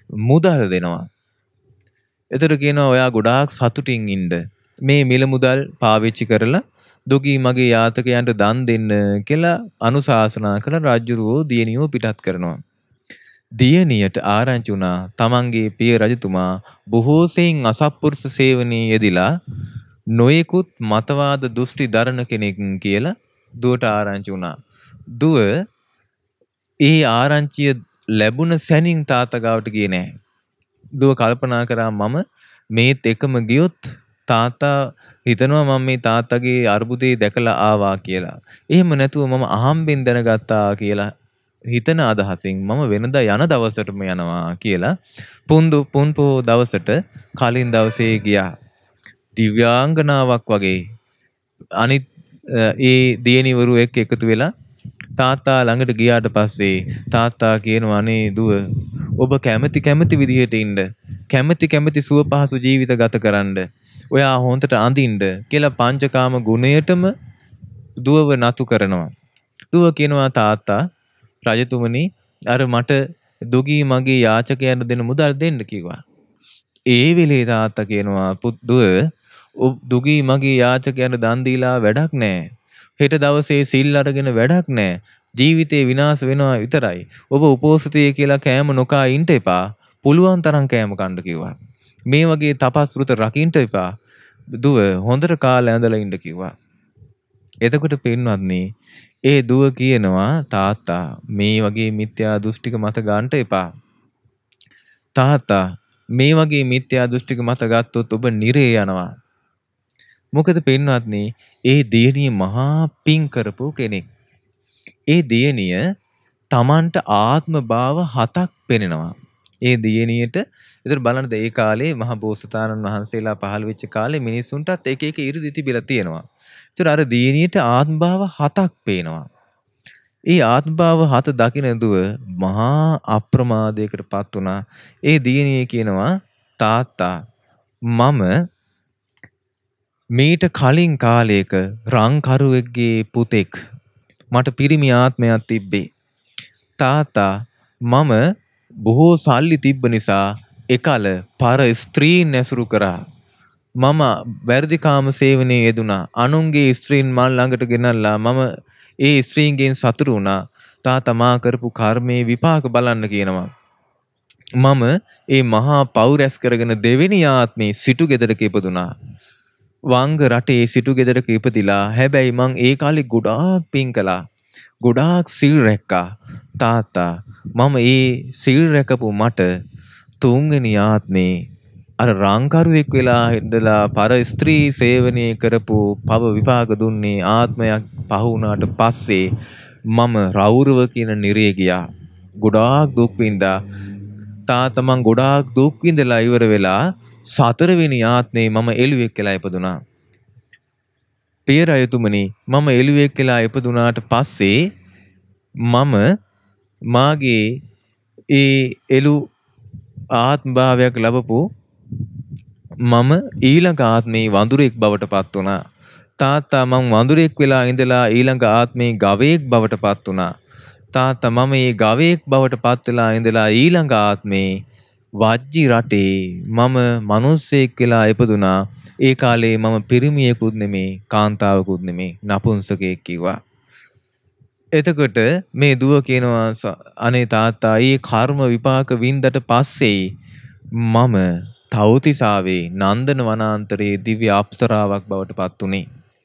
මුදල් දෙනවා. එතකොට කියනවා ඔයා ගොඩාක් සතුටින් ඉන්න. මේ මිල මුදල් පාවිච්චි කරලා දුගී මගේ යාතකයන්ට දන් දෙන්න කියලා අනුශාසනා කළ රජුරෝ දියණියෝ පිටත් කරනවා. දියණියට ආරංචි වුණා තමන්ගේ පිය රජතුමා බොහෝ සෙයින් අසත්පුරුෂ සේවනයේ යෙදිලා නොයෙකුත් මතවාද දෘෂ්ටි දරන කෙනෙක් කියලා දුවට ආරංචි වුණා. දුව ඒ ආරංචිය ලැබුණ සැනින් තාත්තා ගාවට ගියේ නැහැ. දුව කල්පනා කරා මම මේත් එකම ගියොත් තාත්තා හිතනවා මම මේ තාත්තගේ අර්බුදේ දැකලා ආවා කියලා. එහෙම නැතුව මම අහම්බෙන් දැනගත්තා කියලා හිතන අදහසින් මම වෙනදා යන දවසටම යනවා කියලා පුන්දු පුන්පෝ දවසට කලින් දවසේ ගියා. දිව්‍යාංගනාවක් වගේ අනිත් ඒ දියණිවරු එක්ක එකතු වෙලා තාත්තා ළඟට ගියාට පස්සේ තාත්තා කියනවා අනේ දුව ඔබ කැමැති කැමැති විදිහට ඉන්න කැමැති කැමැති සුව පහසු ජීවිත ගත කරන්න ඔයා හොන්දට අඳින්න කියලා පංචකාම ගුණයටම දුවව නතු කරනවා. දුව කියනවා තාත්තා රජතුමනි අර මට දුගී මගේ යාචකයන්ට දෙන මුදල් දෙන්න කිව්වා. ඒ වෙලේ තාත්තා කියනවා පුත් දුව දුගී මගේ යාචකයන්ට දන් දීලා වැඩක් නැහැ. හෙට දවසේ සිල් අරගෙන වැඩක් නැහැ. ජීවිතේ විනාශ වෙනවා විතරයි. ඔබ උපෝසතය කියලා කෑම නොකා ඉන්න එපා. පුළුවන් තරම් කෑම කන්න කිව්වා. මේ වගේ තපස් වෘත රකින්න එපා. දුව හොඳට කාලය ඇඳලා ඉන්න කිව්වා. එතකොට පින්වත්නි ඒ දුව කියනවා තාත්තා මේ වගේ මිත්‍යා දෘෂ්ටික මත ගන්නට එපා. තාත්තා මේ වගේ මිත්‍යා දෘෂ්ටික මත ගත්තොත් ඔබ නිරේ යනවා. මොකද පින්වත්නි ඒ දියණිය මහා පිං කරපු කෙනෙක්. ඒ දියණිය තමන්ට ආත්ම භාව හතක් පෙනෙනවා. ඒ දියණියට ඒතර බලන්න ඒ කාලේ මහ බෝසතාණන් වහන්සේලා පහළ වෙච්ච කාලේ මිනිස්සුන්ටත් එක එක 이르දි තිබිලා තියෙනවා. ඒතර අර දියණියට ආත්ම භාව හතක් පේනවා. ඒ ආත්ම භාව හත දකින දුව මහා අප්‍රමාදයකටපත් වුණා. ඒ දියණිය කියනවා තාත්තා මම මීට කලින් කාලයක රංකරුවෙක්ගේ පුතෙක් මට පිරිමි ආත්මයක් තිබ්බේ. තාත්තා මම බොහෝ සල්ලි තිබ්බ නිසා එකල පර ස්ත්‍රීන් ඇසුරු කරා. මම වැරදි කාම සේවනයේ යෙදුණා. අනුන්ගේ ස්ත්‍රීන් මල් ළඟට ගෙනල්ලා මම ඒ ස්ත්‍රීන්ගෙන් සතුටු වුණා. තාත්තා මා කරපු කර්මයේ විපාක බලන්න කියනවා. මම ඒ මහා පව් රැස් කරගෙන දෙවෙනි ආත්මේ සිටු ගෙදරක ඉපදුණා. වංග රටේ සිටු ගෙදරක ඉපදිලා හැබැයි මං ඒ කාලේ ගොඩාක් පින් කළා. ගොඩාක් සිල් රැක්කා. තාත්තා මම ඒ සිල් රැකපු මට තුන්වෙනි ආත්මේ අර රංකරුවෙක් වෙලා ඉඳලා පර ස්ත්‍රී සේවනයේ කරපු පව විපාක දුන්නේ ආත්මයක් පහ වුණාට පස්සේ මම රෞරව කියන නිරේ ගියා. ගොඩාක් දුක් විඳා. තාත්තා මං ගොඩාක් දුක් විඳලා ඉවර වෙලා සතරවෙනි ආත්මේ මම එළුවෙක් කියලා ඉපදුනා. පිය රජතුමනි මම එළුවෙක් කියලා ඉපදුනාට පස්සේ මම මාගේ ඒ එළු ආත්ම භාවයක් ලැබපු මම ඊළඟ ආත්මේ වඳුරෙක් බවට පත් වුණා. තාත්තා මං වඳුරෙක් වෙලා ඉඳලා ඊළඟ ආත්මේ ගවයෙක් බවට පත් වුණා. තාත්තා මම මේ ගවයෙක් බවට පත් වෙලා ඉඳලා ඊළඟ ආත්මේ වජ්ජි රටේ මම මිනිස්සෙක් වෙලා ඉපදුනා. ඒ කාලේ මම පිරිමියෙකුත් නෙමේ කාන්තාවකුත් නෙමේ නපුංසකයෙක් කිව්වා. එතකොට මේ දුව කියනවා අනේ තාත්තා ඊ කර්ම විපාක වින්දට පස්සේ මම තවුතිසාවේ නන්දන වනාන්තරයේ දිව්‍ය අප්සරාවක් බවට පත් උනේ.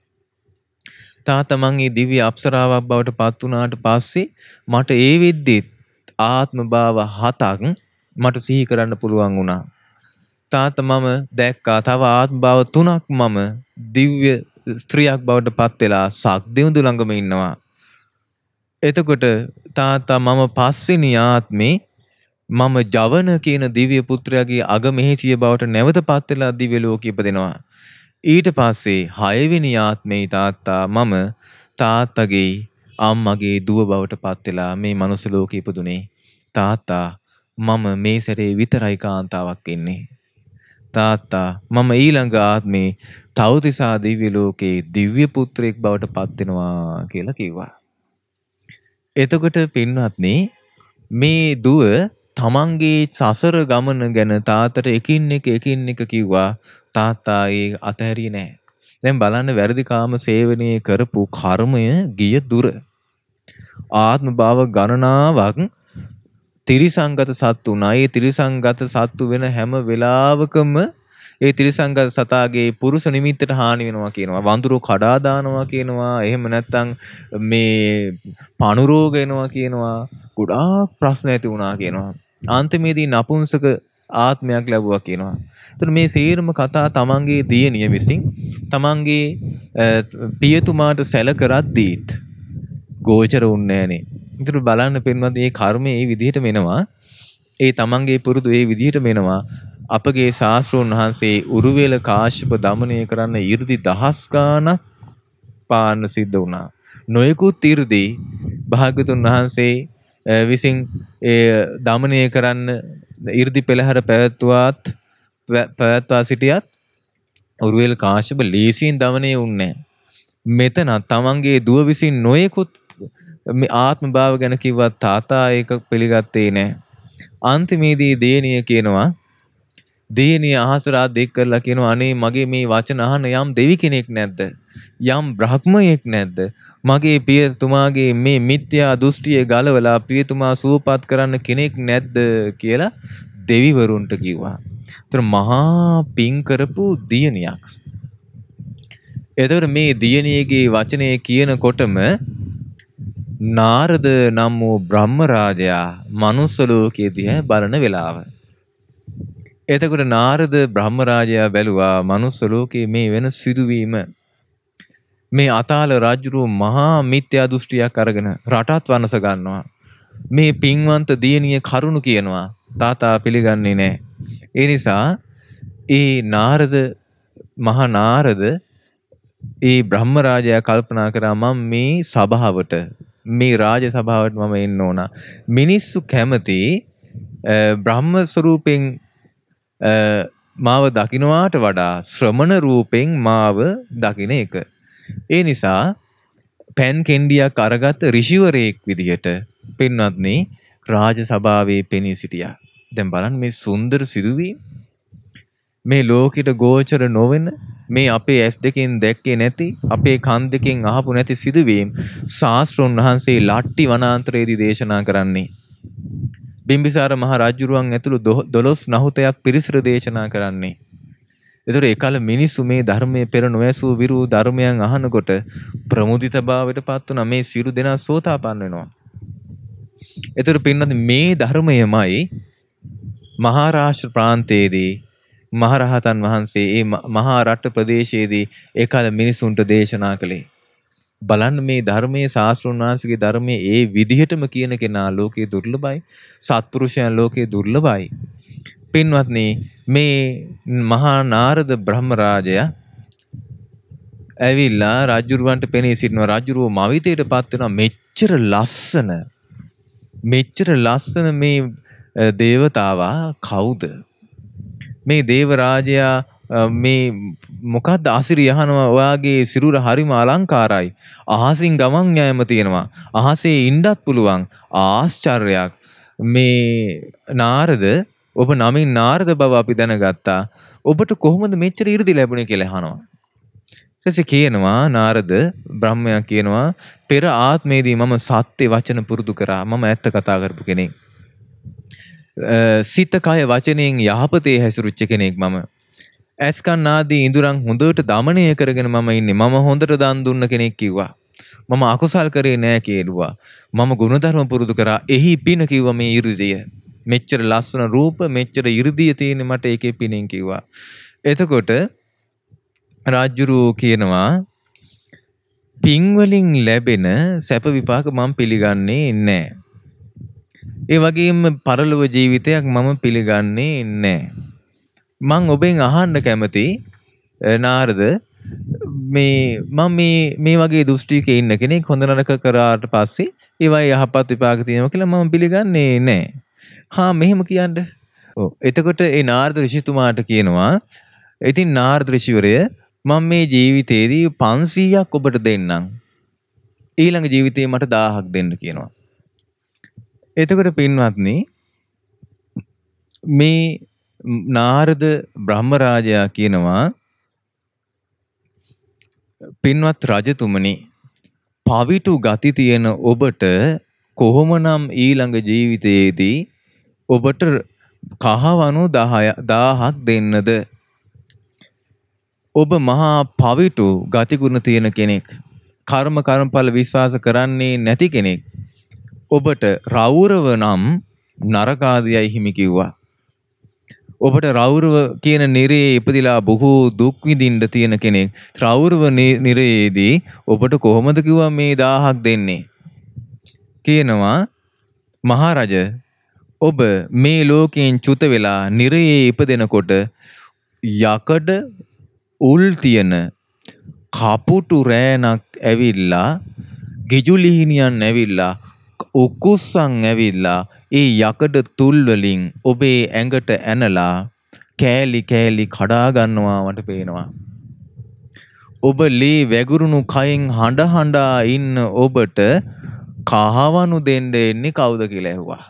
තාත්තා මං මේ දිව්‍ය අප්සරාවක් බවට පත් වුණාට පස්සේ මට ඒ වෙද්දිත් ආත්ම භාව හතක් මට සිහි කරන්න පුළුවන් වුණා. තාත්තා මම දැක්කා තව ආත්ම භාව තුනක් මම දිව්‍ය ස්ත්‍රියක් බවට පත් වෙලා සක්දෙවිඳු ළඟම ඉන්නවා. එතකොට තාත්තා මම පස්වෙනි ආත්මේ මම ජවන කියන දිව්‍ය පුත්‍රයාගේ අගමෙහෙසිය බවට නැවත පත් වෙලා දිව්‍ය ලෝකෙ ඉපදෙනවා. ඊට පස්සේ හයවෙනි ආත්මේ තාත්තා මම තාත්තගේ අම්මගේ දුව බවට පත් වෙලා මේ මනුස්ස ලෝකෙ ඉපදුනේ. තාත්තා මම මේ සැරේ විතරයි කාන්තාවක් ඉන්නේ. තාත්තා මම ඊළඟ ආත්මේ තවුතිසා දිව්‍ය ලෝකේ දිව්‍ය පුත්‍රයෙක් බවට පත් වෙනවා කියලා කිව්වා. එතකොට පින්වත්නි මේ දුව තමන්ගේ සසර ගමන ගැන තාත්තට එකින් එක එකින් එක කිව්වා. තාත්තා ඒ අතහැරියේ නැහැ. දැන් බලන්න වැරදි කාම සේවනයේ කරපු කර්මය ගිය දුර. ආත්ම භාව ගණනාවක් තිරිසංගත සත්තු වුණා. ඒ තිරිසංගත සත්තු වෙන හැම වෙලාවකම ඒ තිරිසංගත සතාගේ පුරුෂ නිමිත්තට හානි වෙනවා කියනවා. වඳුරු කඩා දානවා කියනවා. එහෙම නැත්නම් මේ පණු රෝග එනවා කියනවා. ගොඩාක් ප්‍රශ්න ඇති වුණා කියනවා. අන්තිමේදී නපුංසක ආත්මයක් ලැබුවා කියනවා. එතකොට මේ සීරම කතා තමන්ගේ දියණිය විසින් තමන්ගේ පියතුමාට සැල කරද්දීත් ගෝචර වුණේ නැහනේ. ඒතර බලන්න පින්වත් මේ කර්මය මේ විදිහට වෙනවා. ඒ තමන්ගේ පුරුදු ඒ විදිහට වෙනවා. අපගේ ශාස්ත්‍රෝන් වහන්සේ උරුවේල කාශ්‍යප দমনය කරන්න 이르දි දහස් ගාණක් පාන්න සිද්ධ වුණා. නොයෙකුත් 이르දි භාග්‍යතුන් වහන්සේ විසින් ඒ দমনය කරන්න 이르දි පෙළහැර පැවැත්වාත් පැවැත්වා සිටියත් උරුවේල කාශ්‍යප ලීසියෙන් দমনය වුණේ නැහැ. මෙතන තමන්ගේ දුව විසින් නොයෙකුත් මේ ආත්ම භාව ගැන කිව්වත් තාත්තා ඒක පිළිගත්තේ නැහැ. අන්තිමේදී දේනිය කියනවා දේනිය අහසරා දෙක් කරලා කියනවා අනේ මගේ මේ වචන අහන යම් දෙවි කෙනෙක් නැද්ද? යම් බ්‍රහ්මයෙක් නැද්ද? මගේ පියතුමාගේ මේ මිත්‍යා දෘෂ්ටිය ගලවලා පියතුමා සුවපත් කරන්න කෙනෙක් නැද්ද කියලා දෙවිවරුන්ට කිව්වා. ඒතර මහා පිං කරපු දියණියක්. එතකොට මේ දියණියගේ වචනේ කියනකොටම නාරද නම් වූ බ්‍රහ්ම රාජයා මනුස්ස ලෝකයේ දිහා බලන වෙලාව. එතකොට නාරද බ්‍රහ්ම රාජයා බැලුවා මනුස්ස ලෝකයේ මේ වෙන සිදුවීම. මේ අතාල රජුරු මහා මිත්‍යා දෘෂ්ටියක් අරගෙන රටත් වනස ගන්නවා. මේ පින්වන්ත දියණිය කරුණු කියනවා. තාතා පිළිගන්නේ නැහැ. ඒ නිසා ඒ නාරද මහා නාරද ඒ බ්‍රහ්ම රාජයා කල්පනා කරා මම මේ සභාවට මේ රාජ සභාවට මම එන්න ඕන. මිනිස්සු කැමති බ්‍රහ්ම ස්වරූපෙන් මාව දකින්නවාට වඩා ශ්‍රමණ රූපෙන් මාව දකින්න එක. ඒ නිසා පෙන් කෙන්ඩියක් අරගත් ඍෂිවරයෙක් විදිහට පින්වත්නි රාජ සභාවේ පෙනී සිටියා. දැන් බලන්න මේ සුන්දර සිදුවීම මේ ලෝකෙට ගෝචර නොවන මේ අපේ ඇස් දෙකෙන් දැක්කේ නැති අපේ කන් දෙකෙන් අහපු නැති සිදුවීම් ශාස්ත්‍රෝන් වහන්සේ ලට්ටි වනාන්තරයේදී දේශනා කරන්නේ. බිම්බිසාර මහ රජුරුවන් ඇතුළු දොළොස් නහුතයක් පිරිසට දේශනා කරන්නේ. ඒතර ඒකල මිනිස්සු මේ ධර්මයේ පෙර නොඇසූ විරු ධර්මයන් අහනකොට ප්‍රමුදිතභාවයට පත් වුණා. මේ සියලු දෙනා සෝතාපන්න වෙනවා. ඒතර පින්නත් මේ ධර්මයමයි මහාරාෂ්ට්‍ර ප්‍රාන්තයේදී මහරහතන් වහන්සේ ඒ මහා රට ප්‍රදේශයේදී ඒකල මිනිසුන්ට දේශනා කළේ. බලන්න මේ ධර්මයේ ශාස්ත්‍රඥ වහන්සේගේ ධර්මයේ ඒ විදිහටම කියන කෙනා ලෝකේ දුර්ලභයි. සත්පුරුෂයන් ලෝකේ දුර්ලභයි. පින්වත්නි මේ මහා නාරද බ්‍රහ්ම රාජයා ඇවිල්ලා රජුරවන්ට පෙනී සිටිනවා. රජුරව මවිතයට පත් වෙනවා. මෙච්චර ලස්සන මෙච්චර ලස්සන මේ දේවතාවා කවුද? මේ දේව රාජයා මේ මොකද්ද අසිරි යහනවා ඔයාගේ සිරුර හරිම අලංකාරයි. අහසින් ගමන් යෑම තියෙනවා. අහසේ ඉන්නත් පුළුවන්. ආශ්චර්යයක්. මේ නාරද ඔබ නමින් නාරද බව අපි දැනගත්තා. ඔබට කොහොමද මෙච්චර 이르දි ලැබුණේ කියලා අහනවා. ඊටසේ කියනවා නාරද බ්‍රහ්මයා කියනවා පෙර ආත්මේදී මම සත්‍ය වචන පුරුදු කරා. මම ඇත්ත කතා කරපු කෙනෙක්. සිත කය වචනයෙන් යහපතේ හැසිරුච්ච කෙනෙක් මම. ඇස්කන් ආදී ඉඳුරන් හොඳට দমনය කරගෙන මම ඉන්නේ. මම හොඳට දන් දුන්න කෙනෙක් කිව්වා. මම අකුසල් කරේ නෑ කියලුවා. මම ගුණධර්ම පුරුදු කරා. එහි පින කිව්වා මේ 이르දිය. මෙච්චර ලස්සන රූප මෙච්චර 이르දිය තියෙන මට ඒකේ පිනෙන් කිව්වා. එතකොට රාජ්‍යරු කියනවා පින් වලින් ලැබෙන සැප විපාක මම පිළිගන්නේ නෑ. ඒ වගේම පරලොව ජීවිතයක් මම පිළිගන්නේ නෑ. මං ඔබෙන් අහන්න කැමති නාරද මේ මම මේ මේ වගේ දෘෂ්ටියක ඉන්න කෙනෙක් හොඳ නරක කරාට පස්සේ ඒවයි යහපත් විපාක තියෙනවා කියලා මම පිළිගන්නේ නෑ. හා මෙහෙම කියන්න. ඔව්. එතකොට ඒ නාරද ඍෂිතුමාට කියනවා ඉතින් නාරද ඍෂිවරය මම මේ ජීවිතේදී පන්සීයක් ඔබට දෙන්නම්. ඊළඟ ජීවිතේ මට දහයක් දෙන්න කියනවා. එතකොට පින්වත්නි මේ නාරද බ්‍රහ්මරාජයා කියනවා පින්වත් රජතුමනි පවිටු ගති තියෙන ඔබට කොහොමනම් ඊළඟ ජීවිතයේදී ඔබට කහවණු දහයක් දෙන්නද? ඔබ මහා පවිටු ගතිගුණ තියෙන කෙනෙක්. කර්ම කර්මඵල විශ්වාස කරන්නේ නැති කෙනෙක්. ඔබට රෞරව නම් නරකාදියයි හිමි කිව්වා. ඔබට රෞරව කියන නිරයේ ඉපදිලා බොහෝ දුක් විඳින්න තියෙන කෙනෙක්. රෞරව නිරයේදී ඔබට කොහොමද කිව්වා මේ දහයක් දෙන්නේ? කියනවා මහරජ ඔබ මේ ලෝකයෙන් චුත වෙලා නිරයේ ඉපදෙනකොට යකඩ උල් තියෙන කපුටු රෑනක් ඇවිල්ලා ගිජුලිහිනියන් ඇවිල්ලා උකුස්සන් ඇවිල්ලා ඒ යකඩ තුල් වලින් ඔබේ ඇඟට ඇනලා කෑලි කෑලි කඩා ගන්නවා මට පේනවා. ඔබ ලේ වැගුරුණු කයින් හඬ හඬා ඉන්න ඔබට කහවණු දෙන්න එන්නේ කවුද කියලා ඇහුවා.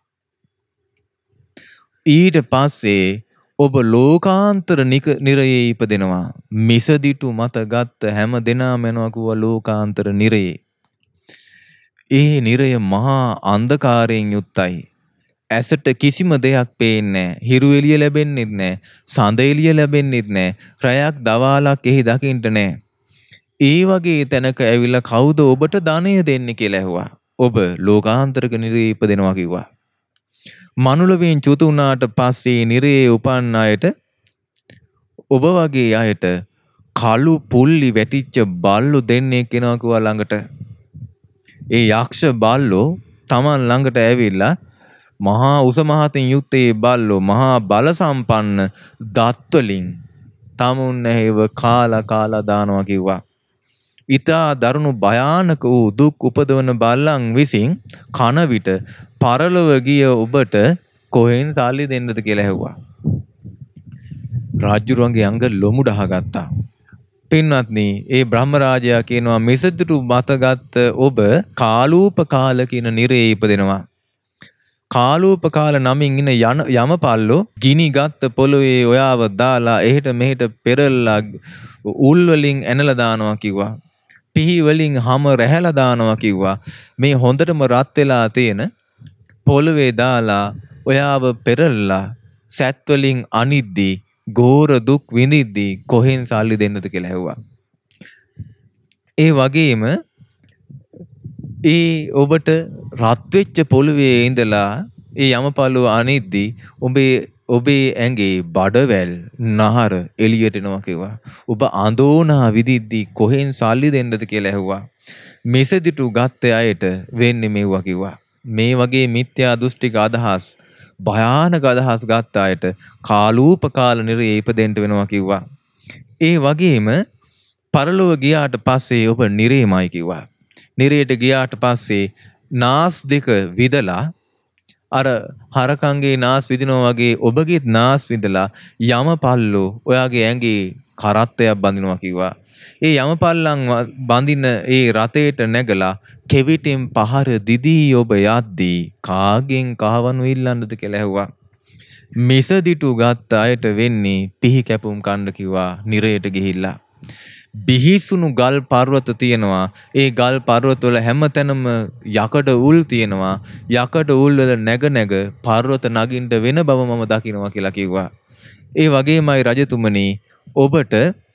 ඊට පස්සේ ඔබ ලෝකාන්තර නිරයේ ඉපදෙනවා. මිසදිටු මත ගත්ත හැම දෙනාම යනවා කිව්වා ලෝකාන්තර නිරයේ. ඒ නිරය මහා අන්ධකාරයෙන් යුක්තයි. ඇසට කිසිම දෙයක් පේන්නේ නැහැ. හිරු එළිය ලැබෙන්නේ නැහැ. සඳ එළිය ලැබෙන්නේ නැහැ. රැයක් දවාලක් එහි දකින්න නැහැ. ඒ වගේ තැනක ඇවිල්ලා කවුද ඔබට ධනය දෙන්නේ කියලා ඇහුවා. ඔබ ලෝකාන්තරක නිරයේ ඉපදෙනවා කිව්වා. මනුලවෙන් චුත වුණාට පස්සේ නිරයේ උපන් අයට ඔබ වගේ අයට කළු පුල්ලි වැටිච්ච බල්ලු දෙන්නේ කෙනා කිව්වා ළඟට. ඒ යක්ෂ බල්ලෝ Taman ළඟට ඇවිල්ලා මහා උස මහතින් යුත්තේ බල්ලෝ මහා බල සම්පන්න දත් වලින් tamun නැහෙව කාලා කාලා දානවා කිව්වා. ඊතා දරුණු භයානක වූ දුක් උපදවන බල්ලන් විසින් කන විට පරලොව ගිය ඔබට කොහෙන් සල්ලි දෙන්නද කියලා ඇහුවා. රාජ්‍යරුවන්ගේ අංග ලොමු දහගත්තා. පින්වත්නි, ඒ බ්‍රහ්මරාජයා කියනවා මිසදිටු මතගත් ඔබ කාලූපකාල කියන නිරයේ ඉපදෙනවා. කාලූපකාල නමින් ඉන යන යමපල්ලෝ ගිනි ගත්ත පොළොවේ ඔයාව දාලා එහෙට මෙහෙට පෙරල්ලා උල් වලින් ඇනලා දානවා කිව්වා. පිහි වලින් හැම රැහැලා දානවා කිව්වා. මේ හොඳටම රත් වෙලා තියෙන පොළොවේ දාලා ඔයාව පෙරල්ලා සැත් වලින් අනිද්දී ගෝර දුක් විඳිද්දී කොහෙන් සල්ලි දෙන්නද කියලා ඇහුවා. ඒ වගේම ඒ ඔබට රත් වෙච්ච පොළොවේ ඉඳලා ඒ යමපල්ලුව අනිද්දී ඔබේ ඔබේ ඇඟේ බඩවැල් නහර එළියට එනවා කිව්වා. ඔබ අඳෝනා විදිද්දී කොහෙන් සල්ලි දෙන්නද කියලා ඇහුවා. මෙසදිටු ගත්ත අයට වෙන්නේ මෙව්වා කිව්වා. මේ වගේ මිත්‍යා දෘෂ්ටික අදහස් භයානක අදහස් ගත්ත අයට කාලූපකාල නිරයේ ඉපදෙන්න වෙනවා කිව්වා. ඒ වගේම පරලොව ගියාට පස්සේ ඔබ නිරේමයි කිව්වා. නිරයට ගියාට පස්සේ නාස් දෙක විදලා අර හරකංගේ නාස් විදිනවා වගේ ඔබගේත් නාස් විදලා යමපල්ලෝ ඔයාගේ ඇඟේ කරත්තයක් බඳිනවා කිව්වා. ඒ යමපල්ලන් බඳින ඒ රතේට නැගලා කෙවිටින් පහර දිදී ඔබ යද්දී කාගෙන් කහවණු ඉල්ලන්නද කියලා ඇහුවා. මිසදිටු ගත්ත අයට වෙන්නේ පිහි කැපුම් කන්න කිව්වා නිරයට ගිහිල්ලා. බිහිසුණු ගල් පර්වත තියෙනවා. ඒ ගල් පර්වත වල හැමතැනම යකඩ උල් තියෙනවා. යකඩ උල් වල නැග නැග පර්වත නගින්න වෙන බව මම දකිනවා කියලා කිව්වා. ඒ වගේමයි රජතුමනි ඔබට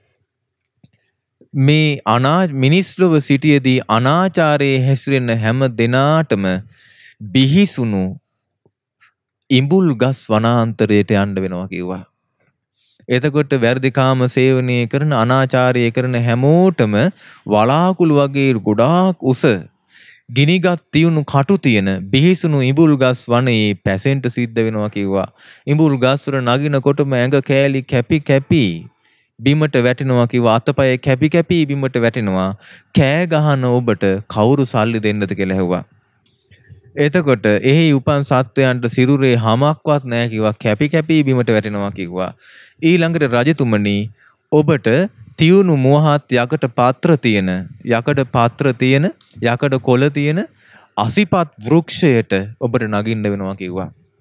මේ අනා මිනිස් ලොව සිටියේදී අනාචාරයේ හැසිරෙන හැම දිනාටම බිහිසුණු ඉඹුල් ගස් වනාන්තරයට යන්න වෙනවා කිව්වා. එතකොට වැරදිකාම සේවනය කරන අනාචාරය කරන හැමෝටම වලාකුළු වගේ ගොඩාක් උස ගිනිගත් තියුණු කටු තියෙන බිහිසුණු ඉඹුල් ගස් වනයේ පැසෙන්ට සිද්ධ වෙනවා කිව්වා. ඉඹුල් ගස් වල නගිනකොටම ඇඟ කෑලි කැපි කැපි බිමට වැටෙනවා කිව්වා. අතපය කැපි කැපි බිමට වැටෙනවා. කෑ ගහන ඔබට කවුරු සල්ලි දෙන්නද කියලා ඇහුවා. එතකොට එහි උපන් සත්වයන්ට සිරුරේ හමක්වත් නැහැ කිව්වා. කැපි කැපි බිමට වැටෙනවා කිව්වා. ඊළඟට රජතුමනි ඔබට තියුණු මුවහත් යකඩ පාත්‍ර තියෙන යකඩ පාත්‍ර තියෙන යකඩ කොළ තියෙන අසිපත් වෘක්ෂයට ඔබට නගින්න වෙනවා කිව්වා.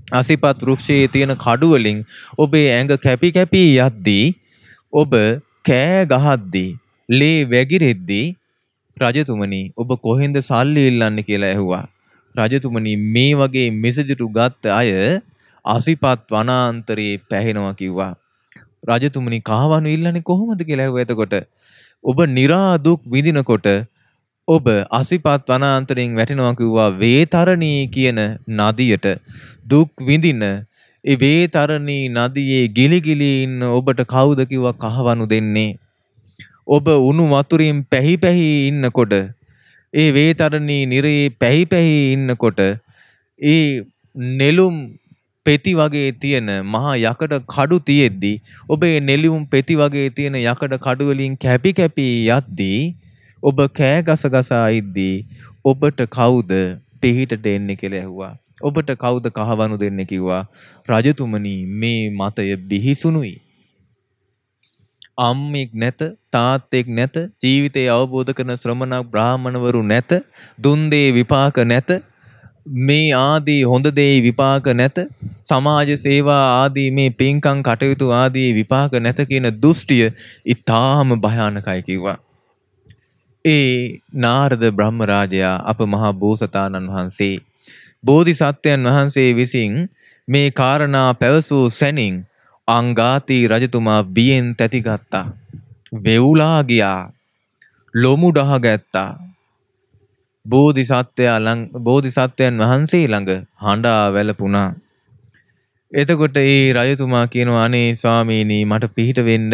අසිපත් වෘක්ෂයේ තියෙන කඩු වලින් ඔබේ ඇඟ කැපි කැපි යද්දී ඔබ කෑ ගහද්දී ලේ වැగిරෙද්දී රජතුමනි ඔබ කොහෙන්ද සල්ලි ඉල්ලන්නේ කියලා ඇහුවා. රජතුමනි මේ වගේ මෙසදිටු ගත්ත අය අසිපත් වනාන්තරයේ පැහෙනවා කිව්වා. රජතුමනි කහවණු ඉල්ලන්නේ කොහොමද කියලා ඇහුවා. එතකොට ඔබ නිරා දුක් විඳිනකොට ඔබ අසිපත් වනාන්තරයෙන් වැටෙනවා කිව්වා වේතරණී කියන නදියට. දුක් විඳින ඒ වේතරණී නදියේ ගිලිගිලි ඉන්න ඔබට කවුද කිව්වා කහවණු දෙන්නේ. ඔබ උණු වතුරින් පැහි පැහි ඉන්නකොට ඒ වේතරණී නිරේ පැහි පැහි ඉන්නකොට ඒ නෙළුම් පෙති වගේ තියෙන මහා යකඩ කඩු තියෙද්දි ඔබේ නෙළුම් පෙති වගේ තියෙන යකඩ කඩු වලින් කැපි කැපි යද්දී ඔබ කෑ ගස ගසා ඉද්දී ඔබට කවුද පිහිටට එන්නේ කියලා ඇහුවා. ඔබට කවුද කහවණු දෙන්නේ කිව්වා. රජතුමනි මේ මතය බිහිසුණුයි. අම්මෙක් නැත, තාත්තෙක් නැත, ජීවිතය අවබෝධ කරන ශ්‍රමණ බ්‍රාහ්මණවරු නැත, දුන් දේ විපාක නැත, මේ ආදී හොඳ දේ විපාක නැත, සමාජ සේවා ආදී මේ පින්කම් කටයුතු ආදී විපාක නැත කියන දෘෂ්ටිය ඊටාම භයානකයි කිව්වා. ඒ නාරද බ්‍රහ්ම රාජයා අප මහා බෝසතාණන් වහන්සේ බෝධිසත්වයන් වහන්සේ විසින් මේ කාරණා පැවසූ සැනින් අංගාති රජතුමා බියෙන් තැතිගත්තා. වෙවුලා ගියා. ලොමු දහගත්තා. බෝධිසත්වයා ළඟ බෝධිසත්වයන් වහන්සේ ළඟ හඬා වැළපුණා. එතකොට ඒ රජතුමා කියනවා අනේ ස්වාමීනි මට පිහිට වෙන්න.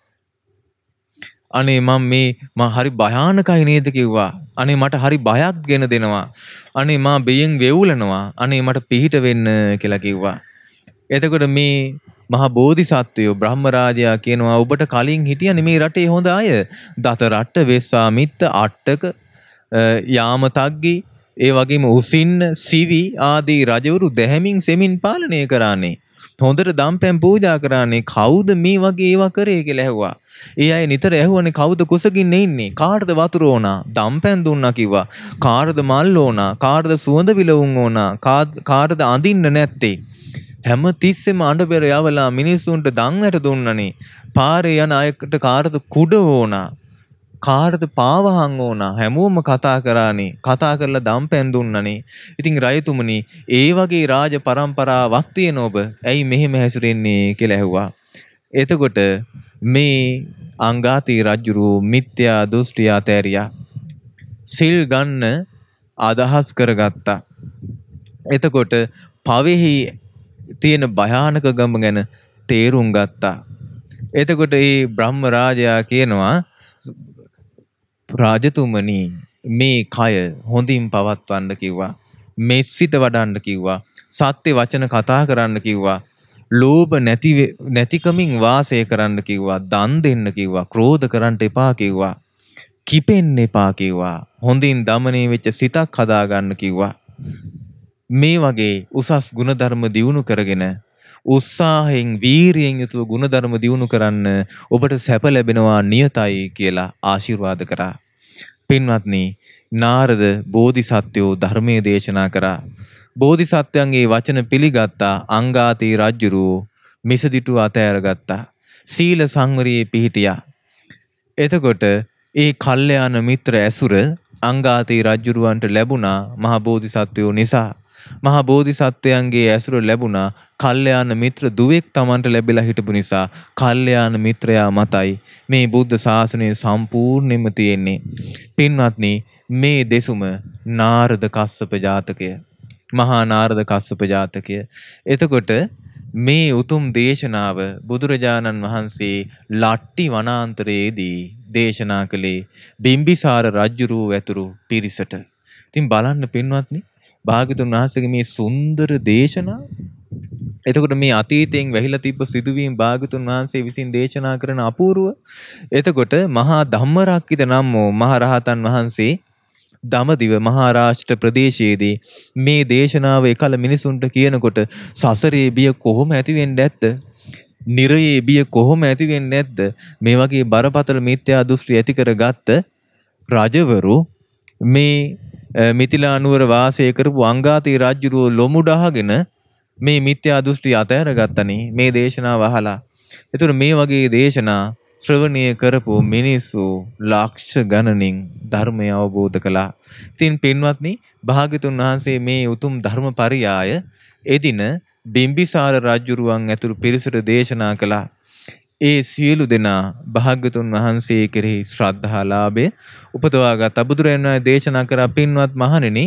අනේ මම මේ මම හරි භයානකයි නේද කිව්වා. අනේ මට හරි බයක් ගෙන දෙනවා. අනේ මම බියෙන් වෙවුලනවා. අනේ මට පිහිට වෙන්න කියලා කිව්වා. එතකොට මේ මහා බෝධිසත්වයෝ බ්‍රහ්ම රාජයා කියනවා ඔබට කලින් හිටියනේ මේ රටේ හොඳ අය. දත රට්ට වෙස්සාමිත්ත අට්ටක යාමතග්ගි ඒ වගේම උසින්න සිවි ආදී රජවරු දැහැමින් සෙමින් පාලනය කරානේ. හොඳට දම්පැන් පූජා කරානේ. කවුද මේ වගේ ඒවා කරේ කියලා ඇහුවා. ඒ අය නිතර ඇහුවනේ කවුද කුසගින්න ඉන්නේ? කාටද වතුර ඕනා? දම්පැන් දුන්නා කිව්වා. කාටද මල් ඕනා? කාටද සුවඳ විලවුන් ඕනා? කාටද අඳින්න නැත්තේ? හැම තිස්සෙම අඬබෙර යවලා මිනිස්සුන්ට දන් වැට දුන්නනේ. පාරේ යන අයට කාටද කුඩ ඕනා? කාටද පාවහන් ඕනා? හැමෝම කතා කරානේ. කතා කරලා දම්පැන් දුන්නනේ. ඉතින් රජතුමනි ඒ වගේ රාජ පරම්පරාවක් තියෙන ඔබ ඇයි මෙහෙම හැසිරෙන්නේ කියලා ඇහුවා. එතකොට මේ අංගාති රජුරු මිත්‍යා දෘෂ්ටිය අතෑරියා. සිල් ගන්න අදහස් කරගත්තා. එතකොට පවෙහි තියෙන භයානකකම ගැන තේරුම් ගත්තා. එතකොට මේ බ්‍රහ්ම රාජයා කියනවා රාජතුමනි මේ කය හොඳින් පවත්වන්න කිව්වා. මෙස්සිත වඩන්න කිව්වා. සත්‍ය වචන කතා කරන්න කිව්වා. ලෝභ නැති නැතිකමින් වාසය කරන්න කිව්වා. දන් දෙන්න කිව්වා. ක්‍රෝධ කරන්න එපා කිව්වා. කිපෙන්න එපා කිව්වා. හොඳින් දමනය වෙච්ච සිතක් හදාගන්න කිව්වා. මේ වගේ උසස් ගුණධර්ම දියුණු කරගෙන උත්සාහයෙන් වීරියෙන් යුතුව ගුණධර්ම දියුණු කරන්න ඔබට සැප ලැබෙනවා නියතයි කියලා ආශිර්වාද කරා. පින්වත්නි නාරද බෝධිසත්වෝ ධර්මයේ දේශනා කරා. බෝධිසත්වයන්ගේ වචන පිළිගත්තා. අංගාති රජුරෝ මිසදිටු අතෑරගත්තා. සීල සංවරයේ පිහිටියා. එතකොට ඒ කල්යාණ මිත්‍ර ඇසුර අංගාති රජුරවන්ට ලැබුණා මහා බෝධිසත්වයෝ නිසා. මහා බෝධිසත්වයන්ගේ ඇසුර ලැබුණා කල්යාණ මිත්‍ර දුවෙක් Tamanට ලැබිලා හිටපු නිසා. කල්යාණ මිත්‍රයා මතයි මේ බුද්ධ ශාසනය සම්පූර්ණයෙන්ම තියෙන්නේ. පින්වත්නි මේ දෙසුම නාරද කස්සප ජාතකය. මහා නාරද කස්සප ජාතකය. එතකොට මේ උතුම් දේශනාව බුදුරජාණන් වහන්සේ ලට්ටි වනාන්තරයේදී දේශනා කළේ බිම්බිසාර රජුරුව ඇතුළු පිරිසට. ඉතින් බලන්න පින්වත්නි භාග්‍යතුන් වහන්සේගේ මේ සුන්දර දේශනාව. එතකොට මේ අතීතයෙන් වැහිලා තිබ්බ සිදුවීම් භාග්‍යතුන් වහන්සේ විසින් දේශනා කරන අපූර්ව. එතකොට මහා ධම්මරක්කිත නම් වූ මහ රහතන් වහන්සේ දමදිව මහාරාෂ්ට්‍ර ප්‍රදේශයේදී මේ දේශනාව එකල මිනිසුන්ට කියනකොට සසරේ බිය කොහොම ඇති වෙන්නේ නැද්ද? නිරයේ බිය කොහොම ඇති වෙන්නේ නැද්ද? මේ වගේ බරපතල මිත්‍යා දෘෂ්ටි ඇති කරගත්ත රජවරු මේ මිතිලා නුවර වාසය කරපු අංගාති රජුරෝ ලොමු දහගෙන මේ මිත්‍යා දෘෂ්ටි අතහැරගත්තනේ මේ දේශනාව අහලා. ඒතර මේ වගේ දේශනා ශ්‍රවණය කරපු මිනිස්සු ලක්ෂ ගණනින් ධර්මය අවබෝධ කළා. ඉතින් පින්වත්නි, භාග්‍යතුන් වහන්සේ මේ උතුම් ධර්මපරියාය එදින බිම්බිසාර රජුරුවන් ඇතුළු පිරිසට දේශනා කළා. ඒ සියලු දෙනා භාග්‍යතුන් වහන්සේ කෙරෙහි ශ්‍රද්ධාලාභය උපදවාගත් බුදුරජාණන් වහන්සේ දේශනා කරා, පින්වත් මහණෙනි,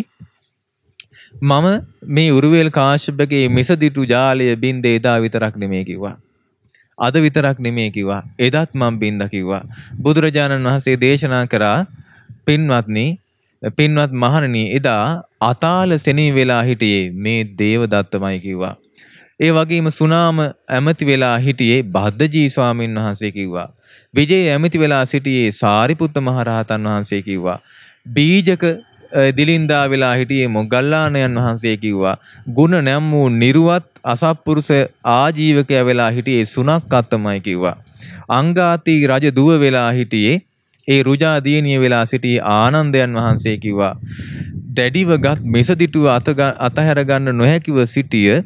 මම මේ උරුවෙල් කාශ්‍යපගේ මිසදිටු ජාලය බින්දේ එදා විතරක් නෙමෙයි කිව්වා. අද විතරක් නෙමෙයි කිව්වා. එදත් මම බින්දා කිව්වා. බුදුරජාණන් වහන්සේ දේශනා කරා, පින්වත්නි, පින්වත් මහණෙනි, එදා අතාල සෙනී වෙලා හිටියේ මේ දේවදත්තමයි කිව්වා. ඒ වගේම සුනාම ඇමති වෙලා හිටියේ භද්දජී ස්වාමීන් වහන්සේ කිව්වා. විජය ඇමති වෙලා සිටියේ සාරිපුත්ත මහරහතන් වහන්සේ කිව්වා. බීජක දිලින්දා වෙලා හිටියේ මොග්ගල්ලාණන් වහන්සේ කිව්වා. ගුණ නම් වූ නිර්වත් අසත්පුරුෂ ආජීවකයා වෙලා හිටියේ සුනක්කත්තමයි කිව්වා. අංගාති රජ දුව වෙලා හිටියේ ඒ රුජා දියණිය වෙලා සිටියේ ආනන්දයන් වහන්සේ කිව්වා. දැඩිවගත් මෙසදිටුව අතහැර ගන්න නොහැකිව සිටිය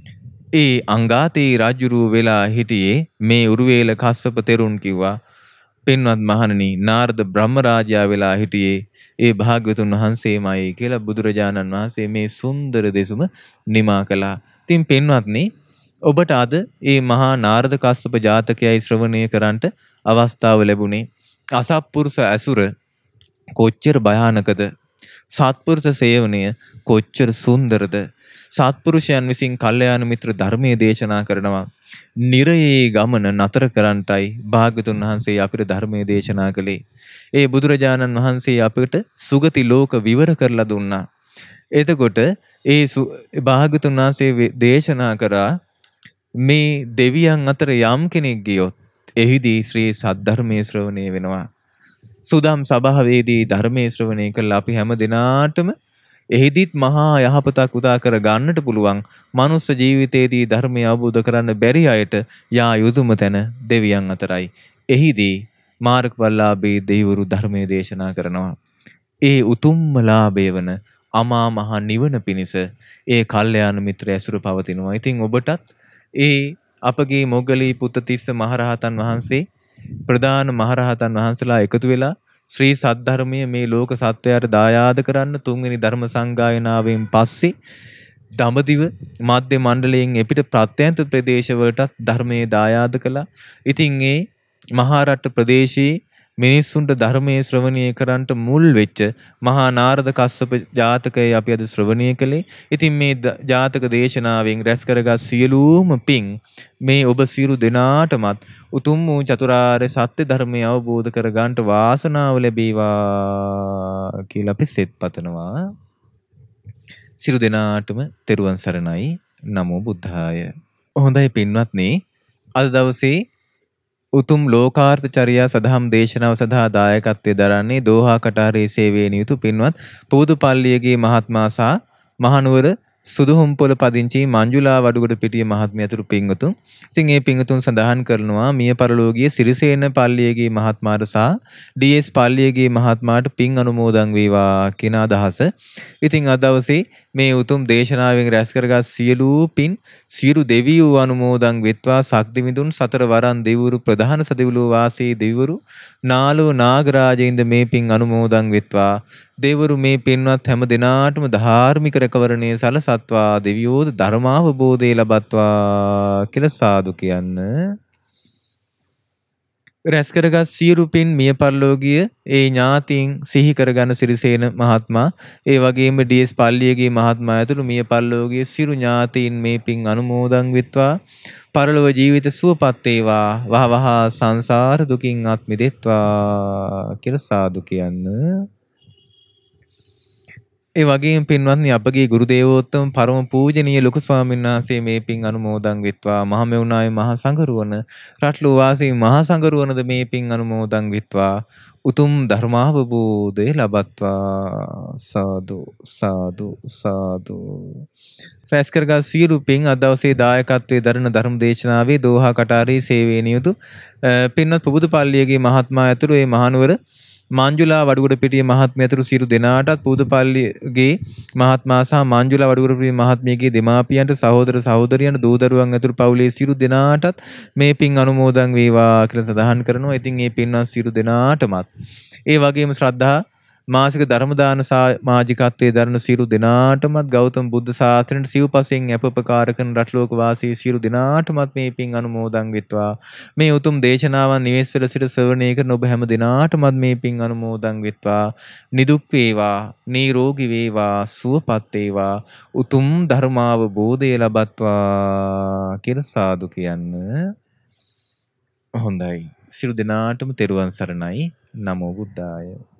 ඒ අංගාතේ රජුරුව වෙලා හිටියේ මේ උරුවේල කස්සප තෙරුන් කිව්වා. පින්වත් මහණනි, නාරද බ්‍රහ්මරාජයා වෙලා හිටියේ ඒ භාග්‍යවතුන් වහන්සේමයි කියලා බුදුරජාණන් වහන්සේ මේ සුන්දර දෙසුම නිමා කළා. ඉතින් පින්වත්නි, ඔබට අද මේ මහා නාරද කස්සප ජාතකයයි ශ්‍රවණය කරන්නට අවස්ථාව ලැබුණේ. අසත්පුරුෂ ඇසුර කොච්චර භයානකද? සත්පුරුෂ සේවනය කොච්චර සුන්දරද? සත්පුරුෂයන් විසින් කල්යාණ මිත්‍ර ධර්මයේ දේශනා කරනවා. නිරයේ ගමන නතර කරන්නටයි භාග්‍යතුන් වහන්සේ අපිට ධර්මයේ දේශනා කළේ. ඒ බුදුරජාණන් වහන්සේ අපිට සුගති ලෝක විවර කරලා දුන්නා. එතකොට ඒ භාග්‍යතුන් වහන්සේ දේශනා කරා, මේ දෙවියන් අතර යම් කෙනෙක් ගියොත් එහිදී ශ්‍රී සද්ධර්මයේ ශ්‍රවණය වෙනවා. සුදම් සභාවේදී ධර්මයේ ශ්‍රවණය කළා අපි හැම දිනාටම එහිදීත් මහා යහපතක් උදා කර ගන්නට පුළුවන්. මනුස්ස ජීවිතයේදී ධර්මය අවබෝධ කරන්න බැරි අයට යා යුතුයම තැන දෙවියන් අතරයි. එහිදී මාර්ගඵලලාභී දෙවිවරු ධර්මයේ දේශනා කරනවා. ඒ උතුම්ම ලාභය වන අමා මහ නිවන පිණිස ඒ කල්යාණ මිත්‍ර ඇසුර පවතිනවා. ඉතින් ඔබටත් ඒ අපගේ මොග්ගලී පුත්තිස්ස මහරහතන් වහන්සේ ප්‍රධාන මහරහතන් වහන්සේලා එකතු වෙලා ශ්‍රී සද්ධර්මය මේ ලෝක සත්වයාට දායාද කරන්න තුන්වෙනි ධර්ම සංගායනාවෙන් පස්සේ දඹදිව මාධ්‍ය මණ්ඩලයෙන් එපිට ප්‍රත්‍යන්ත ප්‍රදේශවලටත් ධර්මයේ දායාද කළා. ඉතින් ඒ මහරට ප්‍රදේශයේ මිනිස්සුන්ට ධර්මයේ ශ්‍රවණය කරන්නට මුල් වෙච්ච මහා නාරද කස්සප ජාතකය අපි අද ශ්‍රවණය කළේ. ඉතින් මේ ජාතක දේශනාවෙන් රැස් කරගත් සියලුම පින් මේ ඔබ සියලු දෙනාටමත් උතුම් වූ චතුරාර්ය සත්‍ය ධර්මය අවබෝධ කර ගන්නට වාසනාව ලැබේවා කියලා අපි සෙත් පතනවා. සියලු දෙනාටම තෙරුවන් සරණයි. නමෝ බුද්ධාය. හොඳයි පින්වත්නි, අද දවසේ උතුම් ලෝකාර්ථ චර්යා සදහම් දේශනාව සඳහා දායකත්වයේ දරන්නේ දෝහා කටාරේ සේවයේ නියුතු පින්වත් පුදුපල්ලියගේ මහත්මයා සහ මහනුවර සුදුහුම්පොළ පදිංචි මංජුලා වඩුගොඩ පිටිය මහත්මිය අතුරු පින්වතුන්. ඉතින් මේ පින්වතුන් සඳහන් කරනවා මිය පරලෝකීය සිරිසේන පල්ලියගේ මහත්මයාට සහ ඩී.එස් පල්ලියගේ මහත්මයාට පින් අනුමෝදන් වේවා කියන අදහස. ඉතින් අද දවසේ මේ උතුම් දේශනාවෙන් රැස් කරගත් සියලු පින් සියලු දෙවියෝ අනුමෝදන් වෙත්වා. සක්දිවිඳුන් සතර වරන් දෙවිවරු ප්‍රධාන සදෙවිලෝ වාසී දෙවිවරු නාලෝ නාගරාජේන්ද්‍ර මේ පින් අනුමෝදන් වෙත්වා. දෙවිවරු මේ පින්වත් හැම දිනාටම ධාර්මික රැකවරණය සලසත්වා දෙවියෝ ධර්මාවබෝධය ලබත්වා කියලා සාදු කියන්න. රැස් කරගත් සියලු පින් මිය පරලෝකීය ඒ ඥාතීන් සිහි කරගන්න සිරිසේන මහත්මයා, ඒ වගේම ඩී.එස් පල්ලියගේ මහත්මයා ඇතුළු මිය පරලෝකීය සියලු ඥාතීන් මේ පින් අනුමෝදන් වෙත්වා. පරලොව ජීවිත සුවපත් වේවා. වහ වහ සංසාර දුකින් අත් මිදෙත්වා කියලා සාදු කියන්න. ඒ වගේම පින්වත්නි, අපගේ ගුරු දේවෝත්තම පරම පූජනීය ලොකු ස්වාමීන් වහන්සේ මේ පින් අනුමෝදන් වෙත්වා. මහමෙවුනාවේ මහා සංඝරුවන රට්ලු වාසී මහා සංඝරුවනද මේ පින් අනුමෝදන් වෙත්වා. උතුම් ධර්මාවබෝධය ලබත්වා. සාදු සාදු සාදු. රැස් කරගත් සියලු පින් අද දවසේ දායකත්වයේ දරන ධර්ම දේශනාවේ දෝහා කටාරේ සේවයේ නියුතු පින්වත් පුබුදු පල්ලියගේ මහත්මයා ඇතුළු ඒ මහනුවර මාංජුලා වඩුගොඩපිටිය මහත්මිය ඇතුළු සියලු දෙනාටත් පූදපල්ලිගේ මහත්මයා සහ මාංජුලා වඩුගොඩපිටිය මහත්මියගේ දෙමාපියන්ට සහෝදර සහෝදරියන්ට දූ දරුවන් ඇතුළු පවුලේ සියලු දෙනාටත් මේ පින් අනුමෝදන් වේවා කියලා සඳහන් කරනවා. ඉතින් මේ පින්වත් සියලු දෙනාටමත් ඒ වගේම ශ්‍රද්ධා මාසික ධර්ම දාන සමාජිකත්වයේ දරන සියලු දෙනාටමත් ගෞතම බුද්ධ ශාසනයට සිව්පසෙන් අපපකාර කරන රටලෝක වාසී සියලු දෙනාටමත් මේ පින් අනුමෝදන් වෙත්වා. මේ උතුම් දේශනාවන් නිවෙස් වෙල සිට ශ්‍රවණය කරන ඔබ හැම දෙනාටමත් මේ පින් අනුමෝදන් වෙත්වා. නිදුක් වේවා, නිරෝගී වේවා, සුවපත් වේවා, උතුම් ධර්මාවබෝධය ලබත්වා කියලා සාදු කියන්න. හොඳයි. සියලු දෙනාටම තෙරුවන් සරණයි. නමෝ බුද්ධාය.